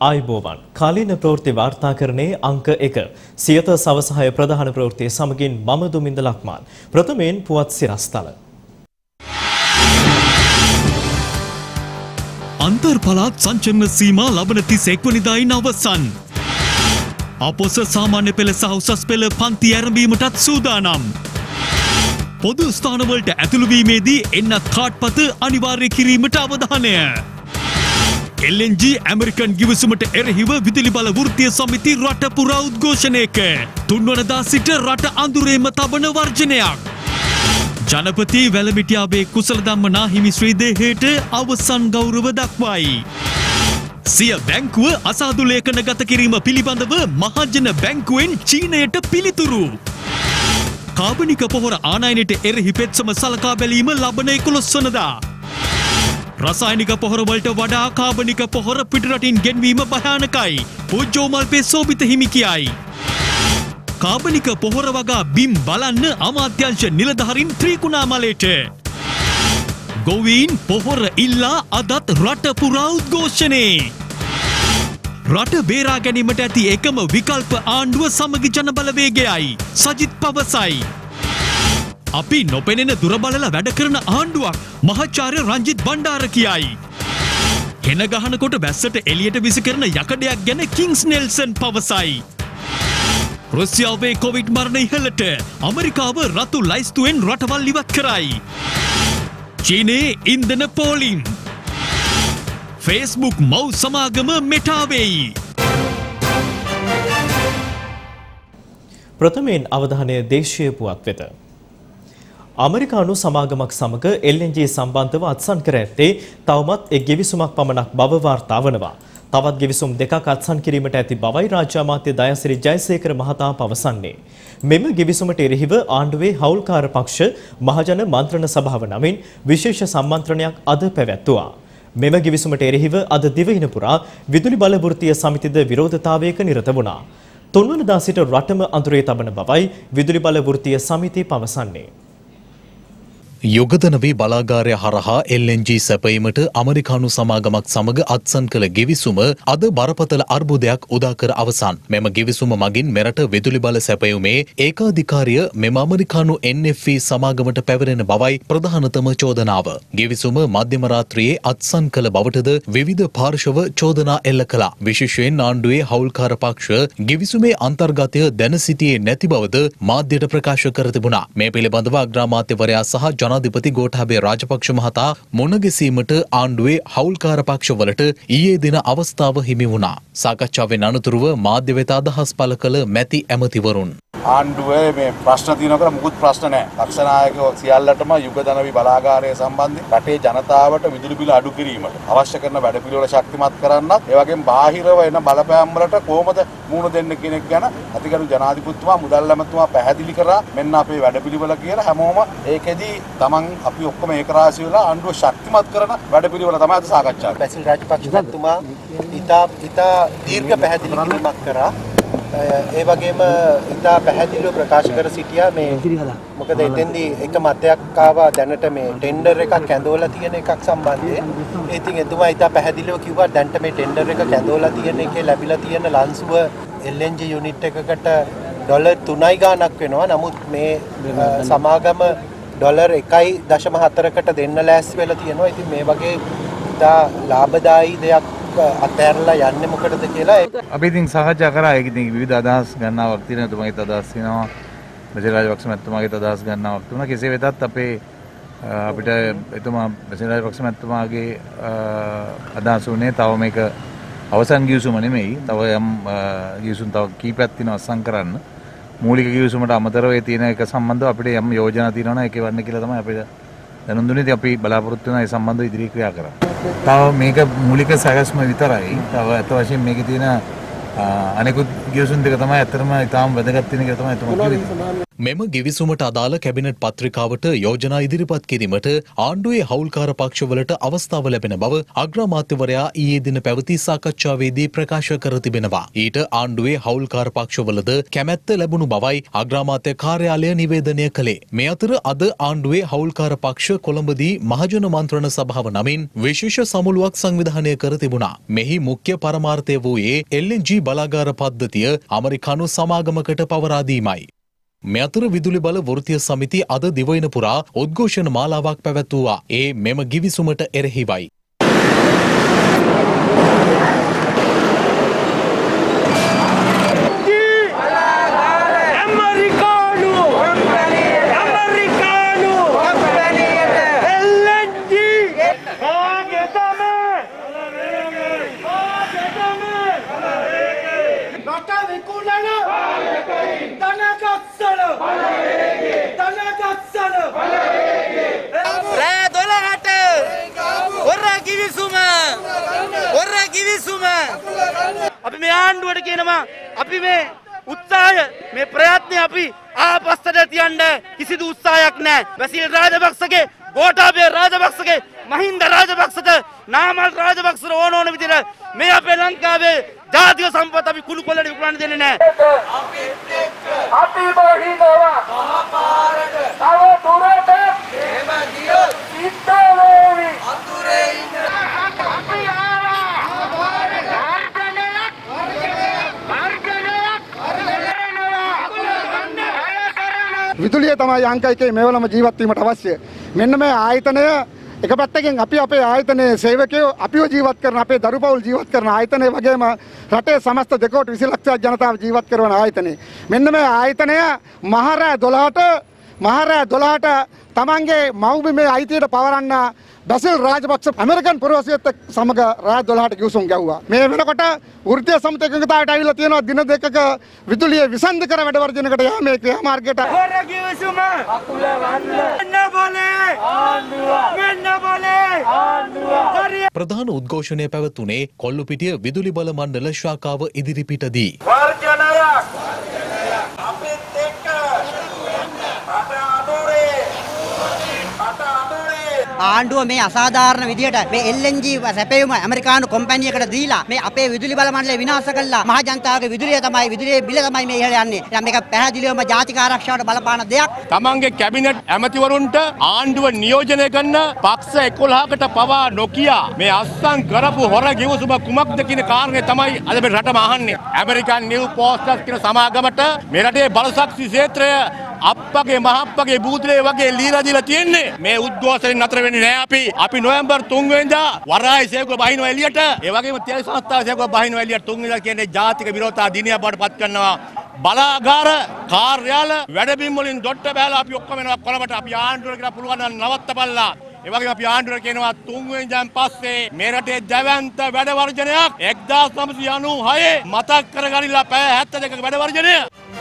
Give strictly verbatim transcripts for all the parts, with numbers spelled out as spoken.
ආයුබෝවන් කාලීන ප්‍රවෘත්ති වාර්තාකරණයේ අංක එක සියත සවසහය ප්‍රධාන ප්‍රවෘත්ති සමගින් මම දුමින්ද ලක්මාන් ප්‍රථමයෙන් පුවත් සිරස්තල අන්තර් පළාත් සංචලන සීමා ලබන තිස් එක් වෙනිදායින් අවසන් අපොස සාමාන්‍ය පෙළ සහ උසස් පෙළ පන්ති ආරම්භීමටත් සූදානම් පොදු ස්ථානවලට ඇතුළු වීමේදී එන්නත් කාඩ්පත අනිවාර්ය කිරීමට අවධානය එල් එන් ජී ඇමරිකන් ගිවිසුමට එරෙහිව විදුලි බල වෘත්තීය සමිති රට පුරා උද්ඝෝෂණයක තුන්වනදා සිට රට අඳුරේම තබන වර්ජනයක් ජනපති වැලමිටියාවේ කුසල ධම්ම නාහිමි ශ්‍රී දේහයට අවසන් ගෞරව දක්වයි සිය බැංකුව අසාදු ලේඛන ගත කිරීම පිළිබඳව මහජන බැංකුවෙන් චීනයට පිළිතුරු කාබනික පොහොර ආනයනයට එරෙහි පෙත්සම සලකා බැලීම ලබන එකොළොස් වනදා රසායනික පොහොර වලට වඩා කාබනික පොහොර පිටරටින් ගෙන්වීම භයානකයි පූජ්‍යෝමල්පේ සෝබිත හිමි කියයි කාබනික පොහොර වගා බිම් බලන්න අමාත්‍යාංශ නිලධාරීන් ත්‍රිකුණාමලයට ගොවීන් පොහොර ඉල්ලා අදත් රට පුරා උද්ඝෝෂණේ රට බේරා ගැනීමට ඇති එකම විකල්ප ආණ්ඩුව සමගි ජන බලවේගයයි සජිත් පවසයි අපි නොපෙනෙන දුර බලලා වැඩ කරන ආණ්ඩුවක් මහාචාර්ය රංජිත් බණ්ඩාර කියයි. හෙන ගහනකොට වැස්සට එළියට විසි කරන යකඩයක් ගැන කිංස් නෙල්සන් පවසයි. රුසියාවේ කොවිඩ් මරණ ඉහළට ඇමරිකාව රතු ලයිස්තුවෙන් රටවල් ඉවත් කරයි. චීනයේ ඉන්ධන පෝලිම්. ෆේස්බුක් මව් සමාගම මෙටා වෙයි. ප්‍රථමයෙන් අවධානය දේශීය පුවත් වෙත. ඇමරිකානු සමාගමක් සමග එල් එන් ජී සම්බන්ධව අත්සන් කර ඇත්තේ තවමත් එක් ගෙවිසුමක් පමණක් බව වාර්තා වනවා. තවත් ගෙවිසුම් දෙකක් අත්සන් කිරීමට ඇති බවයි රාජ්‍ය අමාත්‍ය දයාසිරි ජයසේකර මහතා පවසන්නේ. මෙම ගෙවිසුමට එරෙහිව ආණ්ඩුවේ හවුල්කාර පක්ෂ මහජන මන්ත්‍රණ සභාව නමින් විශේෂ සම්මන්ත්‍රණයක් අද පැවැත්වුවා. මෙම ගෙවිසුමට එරෙහිව අද දිවයින පුරා විදුලි බල වෘත්තීය සමිතිද විරෝධතාවයක නිරත වුණා. තුන්වනදා සිට රටම අඳුරේ තබන බවයි විදුලි බල වෘත්තීය සමිතිය පවසන්නේ. යුගදනවී බලාගාරය හරහා එල් එන් ජී සැපයීමට ඇමරිකානු සමාගමක් සමග අත්සන් කළ ගෙවිසුම අද බරපතල අර්බුදයක් උදා කර අවසන්. මෙම ගෙවිසුම මගින් මෙරට විදුලි බල සැපයුමේ ඒකාධිකාරිය මෙම ඇමරිකානු එන් එෆ් ඊ සමාගමට පැවරෙන බවයි ප්‍රධානතම චෝදනාව. ගෙවිසුම මධ්‍යම රාත්‍රියේ අත්සන් කළ බවටද විවිධ පාර්ශව චෝදනා එල්ල කළා. විශේෂයෙන් ආණ්ඩුවේ හවුල්කාර පක්ෂ ගෙවිසුමේ අන්තර්ගතය දැන සිටියේ නැති බවද මාධ්‍යයට ප්‍රකාශ කර තිබුණා. මේ පිළිබඳව අග්‍රාමාත්‍යවරයා සහ ජනාධිපති ගෝඨාභය රාජපක්ෂ මහතා මුණ ගැසීමට ආණ්ඩුවේ හවුල්කාර පක්ෂවලට ඊයේ දින අවස්ථාව හිමි වුණා. සාකච්ඡාවෙන් අනතුරුව මාධ්‍ය වෙත අදහස් පළ කළ මැති ඇමතිවරුන් ආණ්ඩුවේ මේ ප්‍රශ්න තියෙනවා කියලා මුකුත් ප්‍රශ්න නැහැ. පක්ෂ නායකයෝ සියල්ලටම යුගදනවි බලාගාරය සම්බන්ධයෙන් රටේ ජනතාවට විදුලි බිල අඩු කිරීමට අවශ්‍ය කරන වැඩපිළිවෙල ශක්තිමත් කරන්නත් ඒ වගේම බාහිරව එන බලපෑම් වලට කොහොමද මුහුණ දෙන්න කෙනෙක් ගැන අතිගරු ජනාධිපතිතුමා මුදල් ඇමතුමා පැහැදිලි කරා මෙන්න අපේ වැඩපිළිවෙල කියලා හැමෝම ඒකෙදි තමන් අපි ඔක්කොම ඒකරාශී වෙලා ආණ්ඩුව ශක්තිමත් කරන වැඩපිළිවෙල තමයි අද සාකච්ඡා කරන්නේ. බැසිල් රාජපක්ෂ මහත්මයා ඉතා ඉතා දීර්ඝ පැහැදිලි කිරීමක් කරා. ඒ වගේම ඉතා පැහැදිලිව ප්‍රකාශ කර සිටියා මේ මොකද එතෙන්දී එක මතයක් ආවා දැනට මේ ටෙන්ඩර් එකක් කැඳවලා තියෙන එකක් සම්බන්ධයෙන්. ඉතින් එතුමා ඉතා පැහැදිලිව කිව්වා දැන්ට මේ ටෙන්ඩර් එක කැඳවලා තියෙන එකේ ලැබිලා තියෙන ලන්සුව එල් එන් ජී යුනිට් එකකට ඩොලර් තුනයි ගාණක් වෙනවා. නමුත් මේ සමාගම ඩොලර් එකයි දශම හතරකට දෙන්න ලෑස්ති වෙලා තියෙනවා. ඉතින් මේ වගේ ඉතා ලාභදායී දෙයක් අතහැරලා යන්නේ මොකටද කියලා අපි ඉතින් සාකච්ඡා කරා. ඒක ඉතින් විවිධ අදහස් ගන්නාවක් තියෙනවා. එතුමාගේ අදහස් තියෙනවා. බසිල් රාජපක්ෂ මහත්මයාගේ අදහස් ගන්නාවක් තියෙනවා. කෙසේ වෙතත් අපේ අපිට එතුමා බසිල් රාජපක්ෂ මහත්මයාගේ අදහස් උනේ තව මේක අවසන් ගිවිසුම නෙමෙයි. තව යම් ගිවිසුම් තව කීපයක් තියෙනවා අත්සන් කරන්න. මූලික ගිවිසුමට අමතරව ඒ තියෙන එක සම්බන්ධව අපිට යම් යෝජනා තියෙනවා නම් ඒකේ වන්න කියලා තමයි අපිට දැනුම් දුන්නේ. ඉතින් අපි බලාපොරොත්තු වෙනවා ඒ සම්බන්ධව ඉදිරි ක්‍රියා කරන්න. තව මේක මූලික සැකස්ම විතරයි. තව අත වශයෙන් මේකේ තියෙන අනෙකුත් ගිවිසුම් දෙක තමයි අතරම ඉතාම වැදගත් වෙන එක තමයි එතුමා කිව්වේ. මෙම ගිවිසුමට අදාළ කැබිනට් පත්‍රිකාවට යෝජනා ඉදිරිපත් කිරීමට ආණ්ඩුවේ හවුල්කාර පක්ෂවලට අවස්ථාව ලැබෙන බව අග්‍රාමාත්‍යවරයා ඊයේ දින පැවති සාකච්ඡාවේදී ප්‍රකාශ කර තිබෙනවා. ඊට ආණ්ඩුවේ හවුල්කාර පක්ෂවලද කැමැත්ත ලැබුණු බවයි අග්‍රාමාත්‍ය කාර්යාලය නිවේදනය කළේ. මේ අතර අද ආණ්ඩුවේ හවුල්කාර පක්ෂ කොළඹදී මහජන මන්ත්‍රණ සභාව නමින් විශේෂ සමුළුවක් සංවිධානය කර තිබුණා. මෙහි මුඛ්‍ය පරමාර්ථය වූයේ එල් එන් ජී බලාගාර පද්ධතිය ඇමරිකානු සමාගමකට පවරා දීමයි. මේ අතර විදුලි බල වෘත්තීය සමිති අද දිවයින පුරා උද්ඝෝෂණ මාලාවක් පැවැත්වුවා. ඒ මෙම ගිවිසුමට එරෙහිවයි. අපි මේ ආණ්ඩුවට කියනවා අපි මේ උත්සාහය මේ ප්‍රයත්නය අපි ආපස්සට තියන්න කිසිදු උත්සාහයක් නැහැ. බැසිල් රාජපක්ෂගේ, ගෝඨාභය රාජපක්ෂගේ, මහින්ද රාජපක්ෂට, නාමල් රාජපක්ෂට ඕන ඕන විදිහට මේ අපේ ලංකාවේ ජාතික සම්පත අපි කුණු කොල්ලට විකුණන්න දෙන්නේ නැහැ. අපි බහිනවා මහපාරට තව දුරට එහෙම ගියොත් සිද්ධ වෙවි අතුරේ ඉන්න අපි විදුලිය තමයි අංක එකේ මෙවලම ජීවත් වීමට අවශ්‍ය. මෙන්න මේ ආයතනය එක පැත්තකින් අපි අපේ ආයතනයේ සේවකයෝ අපිව ජීවත් කරන අපේ දරුපවුල් ජීවත් කරන ආයතනය වගේම රටේ සමස්ත දෙකෝටි විසි ලක්ෂයක් ජනතාව ජීවත් කරන ආයතනය. මෙන්න මේ ආයතනය මහරෑ දොළහට මහරෑ දොළහට තමන්ගේ මව්බිමේ අයිතියට පවරන්න බැසිල් රාජපක්ෂ ඇමරිකන් පුරවැසියත් සමග රාත් දොළහට කිව්සුම් ගැව්වා. මේ වෙනකොට වෘත්තීය සමිති එකඟතාවයට ඇවිල්ලා තියෙනවා දින දෙකක විදුලිය විසන්ධි කර වැඩ වර්ජනයකට යාමේ ක්‍රියාමාර්ගයට හොර කිව්සුම අකුල වන්න මෙන්න බලේ ආණ්ඩුව මෙන්න බලේ ආණ්ඩුව. ප්‍රධාන උද්ඝෝෂණය පැවතුනේ කොල්ලුපිටිය විදුලි බල මණ්ඩල ශාඛාව ඉදිරිපිටදී. වර්ජනයක් අපිත් එක්ක අට අඳුරේ අට අඳුරේ ආණ්ඩුව මේ අසාධාරණ විදියට මේ එල් එන් ජී සැපයුම ඇමරිකානු කොම්පැනියකට දීලා මේ අපේ විදුලි බල මණ්ඩලය විනාශ කළා. මහ ජනතාවගේ විදුලිය තමයි විදුලියේ බිල තමයි මේ ඉහළ යන්නේ. දැන් මේක පැහැදිලිවම ජාතික ආරක්ෂාවට බලපාන දෙයක්. තමන්ගේ කැබිනට් ඇමතිවරුන්ට ආණ්ඩුව නියෝජනය කරන පක්ෂ එකොළහකට පවා නොකිය මේ අස්සන් කරපු හොර ගිවිසුම කුමක්ද කියන කාරණේ තමයි අද මේ රටම අහන්නේ. ඇමරිකන් නිව් පෝස්ටර්ස් කියන සමාගමට මේ රටේ බලශක්ති ක්ෂේත්‍රය අප්පගේ මහප්පගේ බූදලේ වගේ ලීලා දීලා තියෙන්නේ. මේ උද්ඝෝෂණය නතර වෙන්නේ නැහැ අපි. අපි නොවැම්බර් තුන් වෙනිදා වරායි සේවක බහිනවා එළියට. ඒ වගේම තියයි සංස්ථාවේ සේවක බහිනවා එළියට තුන් වෙනිදා කියන්නේ ජාතික විරෝධතා දිනයක් බවට පත් කරනවා. බලාගාර කාර්යාල වැඩබිම් වලින් දොට්ට බෑලා අපි ඔක්කොම එනවා කොළඹට. අපි ආණ්ඩුවට කියලා පුළුවන් නම් නවත්තපල්ලා. ඒ වගේම අපි ආණ්ඩුවට කියනවා තුන් වෙනිදාන් පස්සේ මේ රටේ දැවැන්ත වැඩ වර්ජනයක් එක්දාස් නවසිය අනූහය මතක් කරගනිලා පැය හැත්තෑ දෙකක වැඩ වර්ජනය.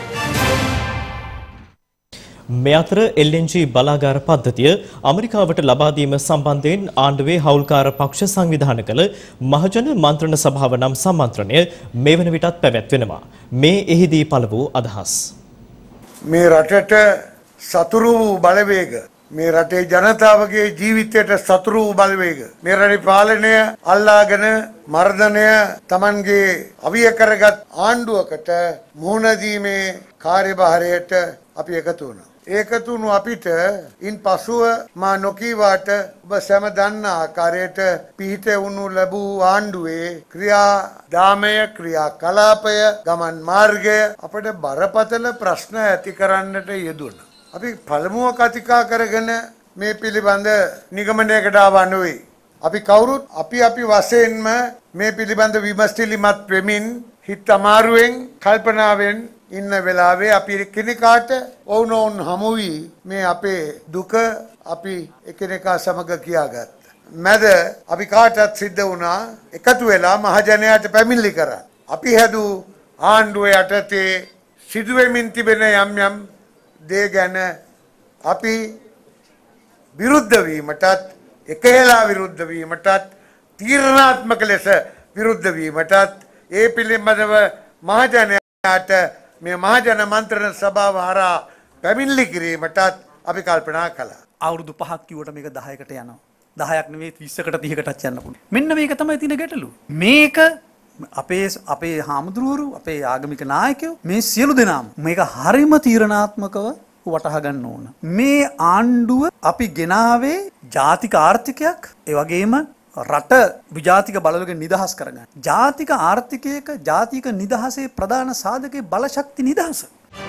මේ අතර එල් එන් ජී බලාගාර පද්ධතිය ඇමරිකාවට ලබා දීම සම්බන්ධයෙන් ආණ්ඩුවේ හවුල්කාර පක්ෂ සංවිධානය කළ මහජන මන්ත්‍රණ සභාව නම් සම්මන්ත්‍රණය මේ වන විටත් පැවැත්වෙනවා. මේ එහිදී පළ වූ අදහස්. මේ රටට සතුරු වූ බලවේග, මේ රටේ ජනතාවගේ ජීවිතයට සතුරු වූ බලවේග, මේ රටේ පාලනය අල්ලාගෙන මර්ධනය Tamanගේ අවිය කරගත් ආණ්ඩුවකට මුහුණ දීමේ කාර්යභාරයට අපි එකතු වුණා. ඒකතු වුණු අපිට ඉන් පසුව මා නොකීවාට ඔබ සැම දන්න ආකාරයට පිහිට වුණු ලැබූ ආණ්ඩුවේ ක්‍රියාදාමය, ක්‍රියා කලාපය, ගමන් මාර්ගය අපට බරපතල ප්‍රශ්න ඇති කරන්නට යෙදුණා. අපි පළමුව කතිකා කරගෙන මේ පිළිබඳ නිගමනයකට ආවා නෙවෙයි. අපි කවුරුත් අපි අපි වශයෙන්ම මේ පිළිබඳ විමසිලිමත් වෙමින් හිත අමාරුවෙන් කල්පනාවෙන් ඉන්න වෙලාවේ අපි එකිනෙකාට ඔවුනොවුන් හමු වී මේ අපේ දුක අපි එකිනෙකා සමග කියාගත්තා. මැද අපි කාටත් සිද්ධ වුණා එකතු වෙලා මහජනයාට පැමිණිලි කරා. අපි හැදූ ආණ්ඩුවේ යටතේ සිදුවෙමින් තිබෙන යම් යම් දේ ගැන අපි විරුද්ධ වීමටත්, එකහෙලා විරුද්ධ වීමටත්, තීරණාත්මක ලෙස විරුද්ධ වීමටත් ඒ පිළිබඳව මහජනයාට මේ මහජන මන්ත්‍රණ සභාව හරහා පැමිණිලි කිරීමටත් අපි කල්පනා කළා. අවුරුදු පහක් කිව්වට මේක දහයකට යනවා. දහයක් නෙවෙයි විස්සකට තිහකටත් යන්න පුළුවන්. මෙන්න මේක තමයි තියෙන ගැටලුව. මේක අපේ අපේ හාමුදුරුවරු අපේ ආගමික නායකයෝ මේ සියලු දෙනාම මේක හරිම තීරණාත්මකව වටහා ගන්න ඕන. මේ ආණ්ඩුව අපි ගෙනාවේ ජාතික ආර්ථිකයක් ඒ වගේම රට විජාතික බලවේග නිදහස් කරගන්න. ජාතික ආර්ථිකයක ජාතික නිදහසේ ප්‍රධාන සාධකයේ බලශක්ති නිදහස.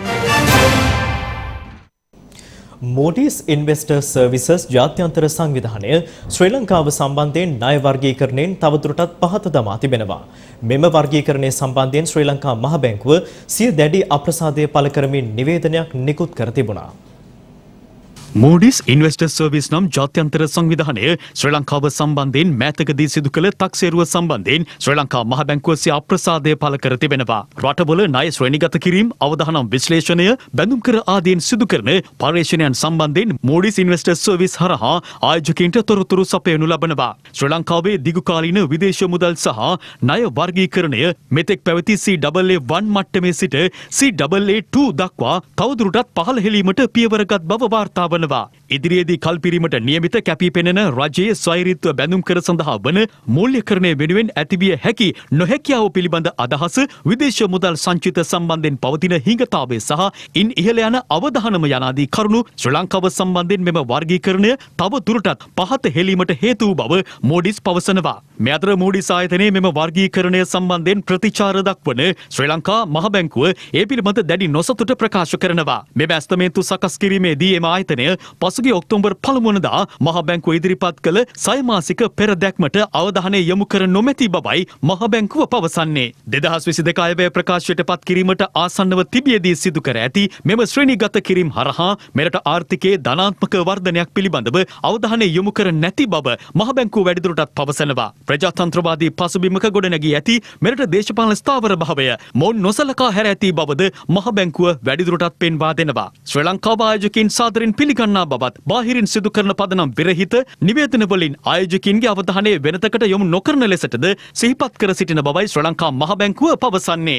Moody's Investor Services ජාත්‍යන්තර සංවිධානය ශ්‍රී ලංකාව සම්බන්ධයෙන් ණය වර්ගීකරණයෙන් තවදුරටත් පහත දමා තිබෙනවා. මෙම වර්ගීකරණය සම්බන්ධයෙන් ශ්‍රී ලංකා මහ බැංකුව සිය දැඩි අප්‍රසාදය පළ කරමින් නිවේදනයක් නිකුත් කර තිබුණා. Moody's Investor Service නම් ජාත්‍යන්තර සංවිධානය ශ්‍රී ලංකාව සම්බන්ධයෙන් මෑතකදී සිදු කළ තක්සේරුව සම්බන්ධයෙන් ශ්‍රී ලංකා මහ බැංකුව සිය අප්‍රසාදය පළ කර තිබෙනවා. රටවල ණය ශ්‍රේණිගත කිරීම, අවදානම් විශ්ලේෂණය, බැඳුම් කර ආදීන් සිදු කරන පර්යේෂණයන් සම්බන්ධයෙන් Moody's Investor Service හරහා ආයෝජකයින්ට තොරතුරු සපයනු ලබනවා. ශ්‍රී ලංකාවේ දිගුකාලීන විදේශ මුදල් සහ ණය වර්ගීකරණය මෙතෙක් පැවති C A A one මට්ටමේ සිට C A A two දක්වා තවදුරටත් පහළ හෙළීමට පියවරගත් බව වාර්තා වනවා. ඉදිරියේදී කල්පිරීමට නියමිත කැපී පෙනෙන රජයේ ස්වෛරීත්ව බැඳුම් කර සඳහා වන මූල්‍යකරණය වෙනුවෙන් ඇතිවිය හැකි නොහැකියාව පිළිබඳ අදහස, විදේශ මුදල් සංචිත සම්බන්ධයෙන් පවතින හිඟතාවය සහ ඉන් ඉහළ යන අවධානම යනාදී කරුණු ශ්‍රී ලංකාව සම්බන්ධයෙන් මෙම වර්ගීකරණය තව දුරටත් පහත හෙළීමට හේතු වූ බව Moody's පවසනවා. මේ අතර Moody's ආයතනයේ මෙම වර්ගීකරණය සම්බන්ධයෙන් ප්‍රතිචාර දක්වන ශ්‍රී ලංකා මහ බැංකුව ඒ පිළිබඳ දැඩි නොසතුට ප්‍රකාශ කරනවා. මෙම ඇස්තමේන්තු සකස් කිරීමේදී එම ආයතනය පසුගිය ඔක්තෝබර් පළමුවනදා මහ බැංකුව ඉදිරිපත් කළ සයමාසික පෙරදැක්මට අවධානය යොමු කර නොමැති බවයි මහ බැංකුව පවසන්නේ. දෙදහස් විසිදෙක අයවැය ප්‍රකාශයට පත් කිරීමට ආසන්නව තිබියදී සිදු කර ඇති මෙම ශ්‍රේණිගත කිරීම හරහා මෙරට ආර්ථිකයේ ධනාත්මක වර්ධනයක් පිළිබඳව අවධානය යොමු කර නැති බව මහ බැංකුව වැඩිදුරටත් පවසනවා. ප්‍රජාතන්ත්‍රවාදී පසුබිමක ගොඩනැගී ඇති මෙරට දේශපාලන ස්ථාවර භාවය මොවුන් නොසලකා හැර ඇති බවද මහ බැංකුව වැඩිදුරටත් පෙන්වා දෙනවා. ශ්‍රී ලංකාව ආයෝජකයින් සාදරයෙන් පිළිගන්නා බවත් බාහිරින් සිදු කරන පදනම් විරහිත නිවේදන වලින් ආයෝජකයින්ගේ අවධානය වෙනතකට යොමු නොකරන ලෙසටද සිහිපත් කර සිටින බවයි ශ්‍රී ලංකා මහ බැංකුව පවසන්නේ.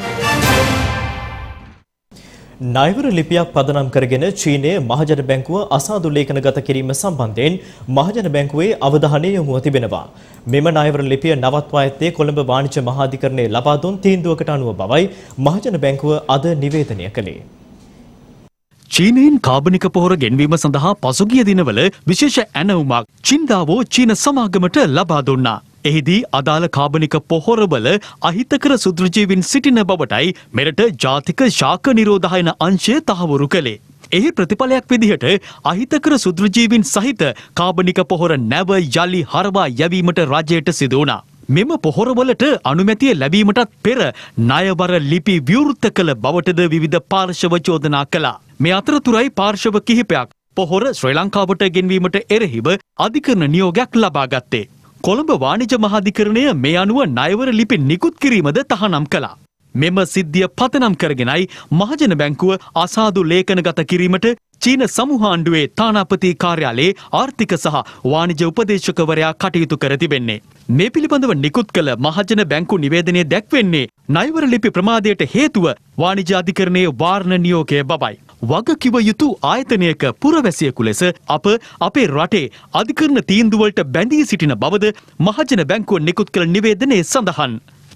ණයවර ලිපියක් පදනම් කරගෙන චීනයේ මහජන බැංකුව අසාදු ලේඛනගත කිරීම සම්බන්ධයෙන් මහජන බැංකුවේ අවධානය යොමුව තිබෙනවා. මෙම ණයවර ලිපිය නවත්වා ඇත්තේ කොළඹ වාණිජ්‍ය මහාධිකරණයේ ලබා දුන් තීන්දුවකට අනුව බවයි මහජන බැංකුව අද නිවේදනය කළේ. චීනයෙන් කාබනික පොහොර ගෙන්වීම සඳහා පසුගිය දිනවල විශේෂ ඇනවුමක් චින්දාවෝ චීන සමාගමට ලබා දුන්නා. එහිදී අදාළ කාබනික පොහොරවල අහිතකර සුද්‍රජීවින් සිටින බවටයි මෙරට ජාතික ශාක නිරෝධායන අංශය තහවුරු කළේ. එහි ප්‍රතිඵලයක් විදිහට අහිතකර සුද්‍රජීවින් සහිත කාබනික පොහොර නැව යලි හරවා යැවීමට රජයට සිදු වුණා. මෙම පොහොරවලට අනුමැතිය ලැබීමටත් පෙර ණයවර ලිපි විවෘත කළ බවටද විවිධ පාර්ශව චෝදනා කළා. මේ අතරතුරයි පාර්ශව කිහිපයක් පොහොර ශ්‍රී ලංකාවට ගෙන්වීමට එරෙහිව අධිකරණ නියෝගයක් ලබා ගත්තේ. කොළඹ වාණිජ්‍ය මහාධිකරණය මේ අනුව ණයවර ලිපි නිකුත් කිරීමද තහනම් කළා. මෙම සිද්ධිය පතනම් කරගෙනයි මහජන බැංකුව අසාදු ලේඛනගත කිරීමට චීන සමූහාණ්ඩුවේ තානාපති කාර්යාලයේ ආර්ථික සහ වාණිජ්‍ය උපදේශකවරයා කටයුතු කර තිබෙන්නේ. මේ පිළිබඳව නිකුත් කළ මහජන බැංකු නිවේදනයේ දැක්වෙන්නේ ණයවර ලිපි ප්‍රමාදයට හේතුව වාණිජ්‍ය අධිකරණයේ වාරණ නියෝගය බවයි. වගකිව යුතු ආයතනයක පුරවැසියෙකු ලෙස අප අපේ රටේ අධිකරණ තීන්දුවලට බැඳී සිටින බවද මහජන බැංකුව නිකුත් කළ නිවේදනයේ සඳහන්.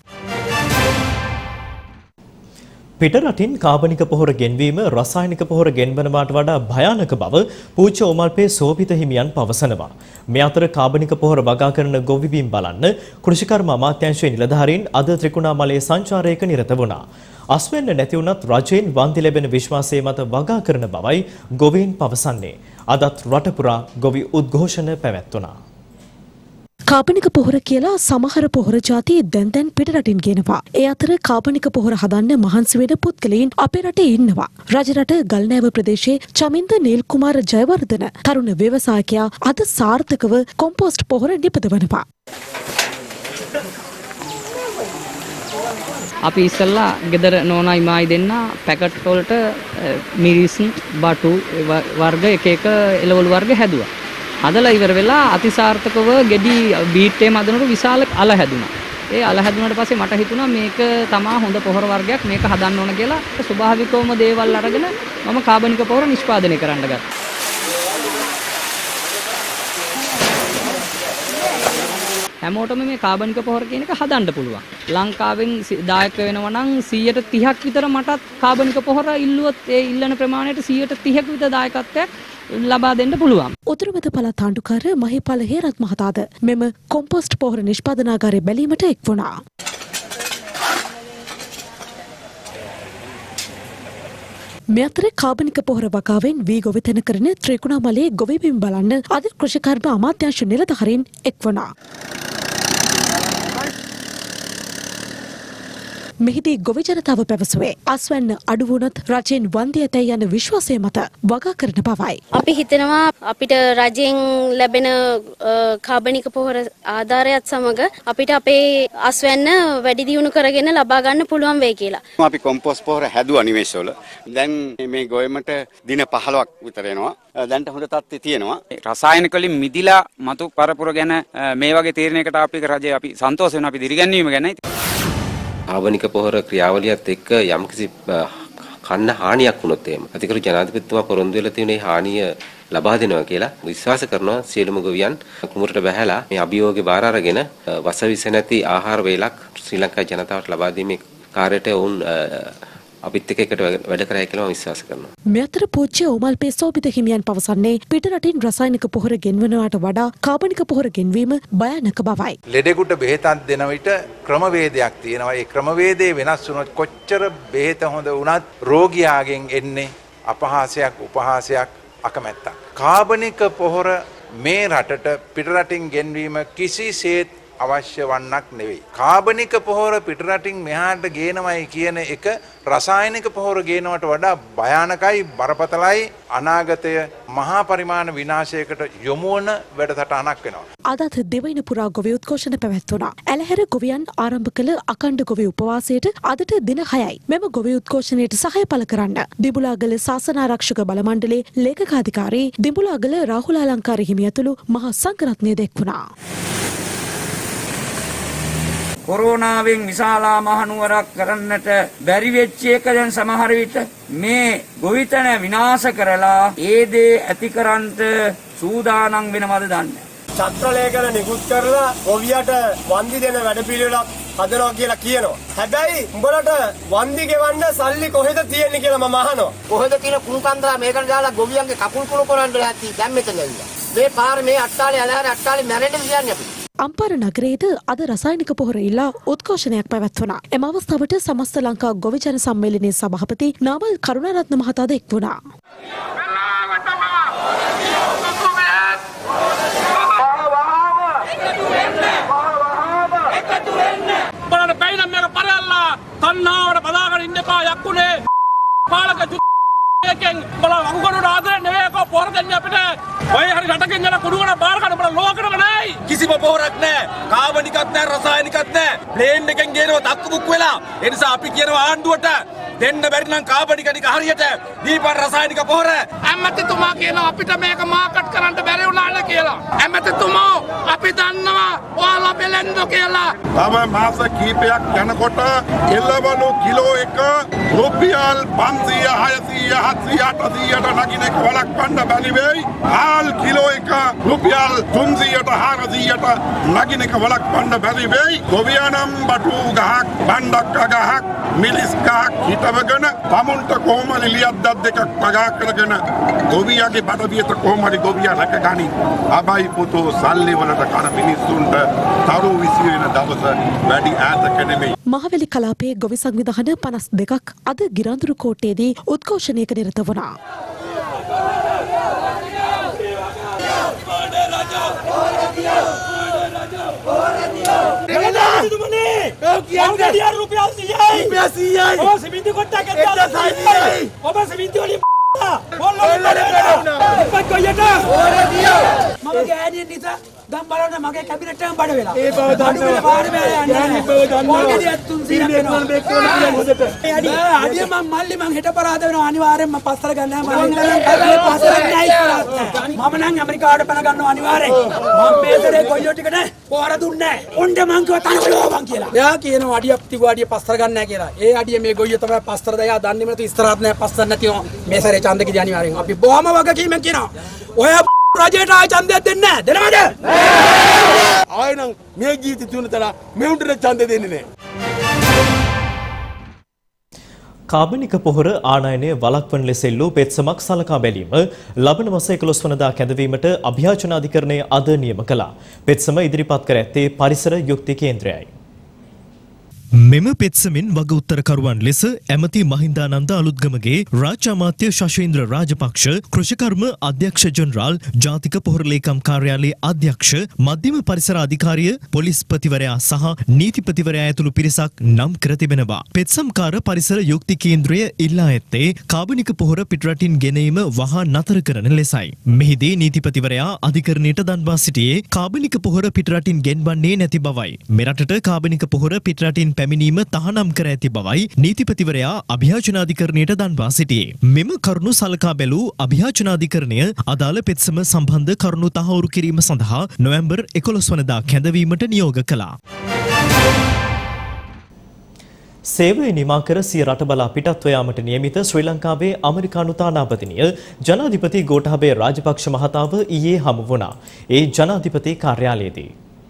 පිටරටින් කාබනික පොහොර ගෙන්වීම රසායනික පොහොර ගෙන්වනවාට වඩා භයානක බව පූජ්‍ය ඕමල්පේ සෝභිත හිමියන් පවසනවා. මේ අතර කාබනික පොහොර වගා කරන ගොවිබිම් බලන්න කෘෂිකර්ම අමාත්‍යාංශයේ නිලධාරීන් අද ත්‍රිකුණාමලයේ සංචාරයක නිරත වුණා. අස්වෙන්න නැති වුණත් රජයෙන් වන්දි ලැබෙන විශ්වාසය මත වගා කරන බවයි ගොවීන් පවසන්නේ. අදත් රට පුරා ගොවි උද්ඝෝෂණ පැවැත්වුණා. කාබනික පොහොර කියලා සමහර පොහොර ಜಾති දැන් දැන් පිටරටින් ගෙනවා. ඒ අතර කාබනික පොහොර හදන්න මහන්සි වෙන පුද්ගලයන් අපේ රටේ ඉන්නවා. රජරට ගල්නෑව ප්‍රදේශයේ චමින්ද නීල් කුමාර ජයවර්ධන තරුණ ව්‍යවසායකයා අද සාර්ථකව කොම්පෝස්ට් පොහොර නිපදවනවා. අපි ඉස්සල්ලා ගෙදර නෝනායි මායි දෙන්න පැකට් වලට මිරිස් බටු වර්ග එක එක එළවලු වර්ග හැදුවා. හදලා ඉවර වෙලා අතිසාර්ථකව ගෙඩි බීට් එකේ මදනට විශාල අල හැදුනා. ඒ අල හැදුනට පස්සේ මට හිතුණා මේක තමා හොඳ පොහොර වර්ගයක් මේක හදන්න ඕන කියලා. ස්වභාවිකවම දේවල් අරගෙන මම කාබනික පොහොර නිෂ්පාදනය කරන්න ගත්තා. හැමෝටම මේ කාබනික පොහොර කියන එක හදන්න පුළුවන්. ලංකාවෙන් දායක වෙනවා නම් සීයට තිහක් විතර මටත් කාබනික පොහොර ඉල්ලුවොත් ඒ ඉල්ලන ප්‍රමාණයට සීයට තිහක විතර දායකත්වයක් ලබා දෙන්න පුළුවන්. උතුරුමැද පළාත් ආණ්ඩුකාර මහිපාල හේරත් මහතාද මෙම කොම්පෝස්ට් පොහොර නිෂ්පාදනාගාරය බැලීමට එක් වුණා. මේ අතර කාබනික පොහොර වගාවෙන් වී ගොවිතැන කරන ත්‍රිකුණාමලයේ ගොවිබිම් බලන්න අද කෘෂිකර්ම අමාත්‍යාංශ නිලධාරීන් එක් වුණා. මෙහිදී ගොවි ජනතාව පැවසුවේ අස්වැන්න අඩු වුණත් රජයෙන් වන්දි ඇතැයි යන විශ්වාසය මත වගා කරන බවයි. අපි හිතනවා අපිට රජයෙන් ලැබෙන කාබනික පොහොර ආධාරයත් සමග අපිට අපේ අස්වැන්න වැඩි දියුණු කරගෙන ලබා ගන්න පුළුවන් වෙයි කියලා. අපි කොම්පෝස්ට් පොහොර හැදුවා නිවෙස්වල. දැන් මේ ගොයමට දින පහළොවක් විතර එනවා. දැන්ට හොඳ තත්ත්වය තියෙනවා. රසායනික වලින් මිදිලා මතු පරපුර ගැන මේ වගේ තීරණයකට අපි රජය අපි සන්තෝෂ වෙනවා අපි දිරිගැන්වීම ගැනයි. කාබනික පොහොර ක්‍රියාවලියත් එක්ක යම්කිසි කන්න හානියක් වුණොත් එහෙම අධිකරු ජනාධිපතිතුමා පොරොන්දු වෙලා තියෙන හානිය ලබා දෙනවා කියලා විශ්වාස කරනවා සියලුම ගොවියන් කුමරට බැහැලා මේ අභියෝගේ බාර අරගෙන වසවිස නැති ආහාර වේලක් ශ්‍රී ලංකා ජනතාවට ලබා දීමේ කාර්යයට වුන් අපිත් එක්ක එකට වැඩ කරයි කියලා මම විශ්වාස කරනවා. මේ අතර පූජ්‍ය ඕමල්පේ සෝබිත හිමියන් පවසන්නේ පිට රටින් රසායනික පොහොර ගෙන්වනවාට වඩා කාබනික පොහොර ගෙන්වීම භයානක බවයි. ලෙඩෙකුට බෙහෙතක් දෙන විට ක්‍රමවේදයක් තියෙනවා. ඒ ක්‍රමවේදයේ වෙනස් වුණොත් කොච්චර බෙහෙත හොඳ වුණත් රෝගියාගෙන් එන්නේ අපහාසයක් උපහාසයක් අකමැත්තක්. කාබනික පොහොර මේ රටට පිට රටින් ගෙන්වීම කිසිසේත් අවශ්‍ය වන්නක් නෙවෙයි. කාබනික පොහොර පිටරටින් මෙහාට ගේනවයි කියන එක රසායනික පොහොර ගේනවට වඩා භයානකයි බරපතලයි අනාගතය මහා පරිමාණ විනාශයකට යොමු වන වැඩසටහනක් වෙනවා. අදත් දෙවයින පුරා ගොවි උද්ඝෝෂණ පැවැත්වුණා. ඇලහැර ගොවියන් ආරම්භ කළ අඛණ්ඩ ගොවි උපවාසයට අදට දින හයයි. මෙම ගොවි උද්ඝෝෂණයට සහාය පළ කරන්න දිඹුලාගල ශාසනාරක්ෂක බල මණ්ඩලයේ ලේකකාධිකාරී දිඹුලාගල රාහුල අලංකාර හිමි ඇතුළු මහා සංඝරත්නය දැක් වුණා. කොරෝනාවෙන් විශාලා මහනුවරක් කරන්නට බැරි වෙච්ච එක දැන් සමහර විට මේ ගොවිතැන විනාශ කරලා ඒ දේ ඇතිකරන්ට සූදානම් වෙනවද දන්නේ. චත්‍රලේඛන නිකුත් කරලා ගොවියට වන්දි දෙන වැඩපිළිවෙලක් හදනවා කියලා කියනවා. හැබැයි උඹලට වන්දි ගෙවන්න සල්ලි කොහෙද තියෙන්නේ කියලා මම අහනවා. කොහෙද තියෙන කුණුකන්දරා මේකට දාලා ගොවියන්ගේ කකුල් කුණු කරන්න ඇති දැන් මෙතන ඇවිල්ලා. මේ පාර මේ අට්ටාලේ ඇලහැර අට්ටාලේ මැරෙන්න කියන්නේ අපි. අම්පාර නගරයේද අද රසායනික පොහොර ඉල්ලා උද්ඝෝෂණයක් පැවැත්වුණා. එම අවස්ථාවට සමස්ත ලංකා ගොවි ජන සම්මේලනයේ සභාපති නාමල් කරුණාරත්න මහතාද එක් වුණා. බලන්න බැයිනම් මේක පරල්ලා තණ්හාවට බදාගෙන ඉන්න එපා යක්කුනේ පාලක එකෙන් බල අකුගණුට ආදරේ නෙවෙයි කො පොර දෙන්නේ අපිට ඔය හරි රටකින් යන කුඩුවන බාර ගන්න බල ලෝකෙම නැහැ කිසිම පොරක් නැහැ කාබනිකක් නැහැ රසායනිකක් නැහැ ප්ලේන් එකෙන් ගේනවා තක්කු බුක් වෙලා ඒ නිසා අපි කියනවා ආණ්ඩුවට දෙන්න බැරි නම් කාබනික ටික හරියට දීපන් රසායනික පොර ඇමතිතුමා කියනවා අපිට මේක මාකට් කරන්න බැරි වුණානේ කියලා ඇමතිතුමෝ අපි දන්නවා ඔයාලා බෙලෙන්ද කියලා තව මාස කිහිපයක් යනකොට එළවලු කිලෝ එක රුපියල් පන්සිය හයසිය හත්සිය අටසියට නගින එක වළක්වන්න බැරි වෙයි හාල් කිලෝ එක රුපියල් තුන්සියට හාරසියට නගින එක වළක්වන්න බැරි වෙයි ගොවියනම් බටු ගහක් බණ්ඩක් ගහක් මිලිස් ගහක් හිටවගෙන තමුන්ට කොහොම හරි ලියක් දත් දෙකක් පගා කරගෙන ගොවියාගේ බඩවියට කොහොම හරි ගොවියා රැකගනි අබයි පුතෝ සල්ලි වලට කන මිනිස්සුන්ට තරු විසි වෙන දවස වැඩි ඈතක නෙමෙයි. මහවැලි කලාපයේ ගොවි සංවිධාන පනස් දෙකක් අද ගිරාඳුරු කෝට්ටේදී උද්ඝෝෂණයක නිරත වුණා. මම ගෑණියෙක් නිසා දැන් බලන්න මගේ කැබිනට් එකම බඩ වෙලා. ඒ බව දන්නවා. පාරේ යන්නේ. බව දන්නවා. ඔයගෙදිත් තුන්සියක් වෙනවා. අඩිය මම මල්ලි මං හෙට පරාද වෙනවා අනිවාර්යෙන්ම පස්සර ගන්නවා මම. හැබැයි පස්සර නැහැ. මම නම් ඇමරිකාවට පැන ගන්නවා අනිවාර්යෙන්. මම මේතරේ කොයියෝ ටිකට පොර දුන්නේ නැහැ. උණ්ඩ මං කිව්වා තනකොළවම් කියලා. එයා කියනවා අඩියක් තිබු අඩිය පස්සර ගන්න නැහැ කියලා. ඒ අඩිය මේ ගොයියෝ තමයි පස්සර දයා දන්නේම නැති ඉස්තරාත් නැහැ පස්සර නැතිව මේ සැරේ ඡන්දෙකදී අනිවාර්යෙන් අපි බොහොම වගකීමෙන් කියනවා. ඔය රජයට ආය ඡන්දයක් දෙන්නේ නැහැ. දෙනවද? ආය නම් මේ ගීති තුන තර මෙවුන්ට ඡන්දෙ දෙන්නේ නැහැ. කාබනික පොහොර ආනයනය වළක්වන ලෙස එල්ලූ පෙත්සමක් සලකා බැලීම ලබන මාස එකොළොස් වනදා කැඳවීමට අභියාචන අධිකරණය අද නියම කළා. පෙත්සම ඉදිරිපත් කර ඇත්තේ පරිසර යුක්ති කේන්ද්‍රයයි. මෙම පෙත්සමෙන් වග උත්තරකරුවන් ලෙස ඇමති මහින්දානන්ද අලුත්ගමගේ රාජ්‍ය අමාත්‍ය ශෂීන්ද්‍ර රාජපක්ෂ, කෘෂිකර්ම අධ්‍යක්ෂ ජනරාල්, ජාතික පොහොර ලේකම් කාර්යාලයේ අධ්‍යක්ෂ, මධ්‍යම පරිසර අධිකාරිය, පොලිස්පතිවරයා සහ නීතිපතිවරයා ඇතුළු පිරිසක් නම් කර තිබෙනවා. පෙත්සම්කාර පරිසර යුක්ති කේන්ද්‍රය ඉල්ලා ඇත්තේ කාබනික පොහොර පිටරටින් ගෙනීම වහා නතර කරන ලෙසයි. මෙහිදී නීතිපතිවරයා අධිකරණයට දන්වා සිටියේ කාබනික පොහොර පිටරටින් ගෙන්වන්නේ නැති බවයි. මෙරටට කාබනික පොහොර පිටරටින් පැමිණීම තහනම් කර ඇති බවයි නීතිපතිවරයා අභියාචනාධිකරණයට දන්වා සිටියේ. මෙම කරුණු සලකා බැලූ අභියාචනාධිකරණය අදාළ පෙත්සම සම්බන්ධ කරුණු තහවුරු කිරීම සඳහා නොවැම්බර් එකොළොස් වනදා කැඳවීමට නියෝග කළා. සේවය නිමා කර සිය රට බලා පිටත්ව යාමට නියමිත ශ්‍රී ලංකාවේ අමරිකානු තානාපතිනිය ජනාධිපති ගෝඨාභය රාජපක්ෂ මහතාව ඊයේ හමු වුණා. ඒ ජනාධිපති කාර්යාලයේදී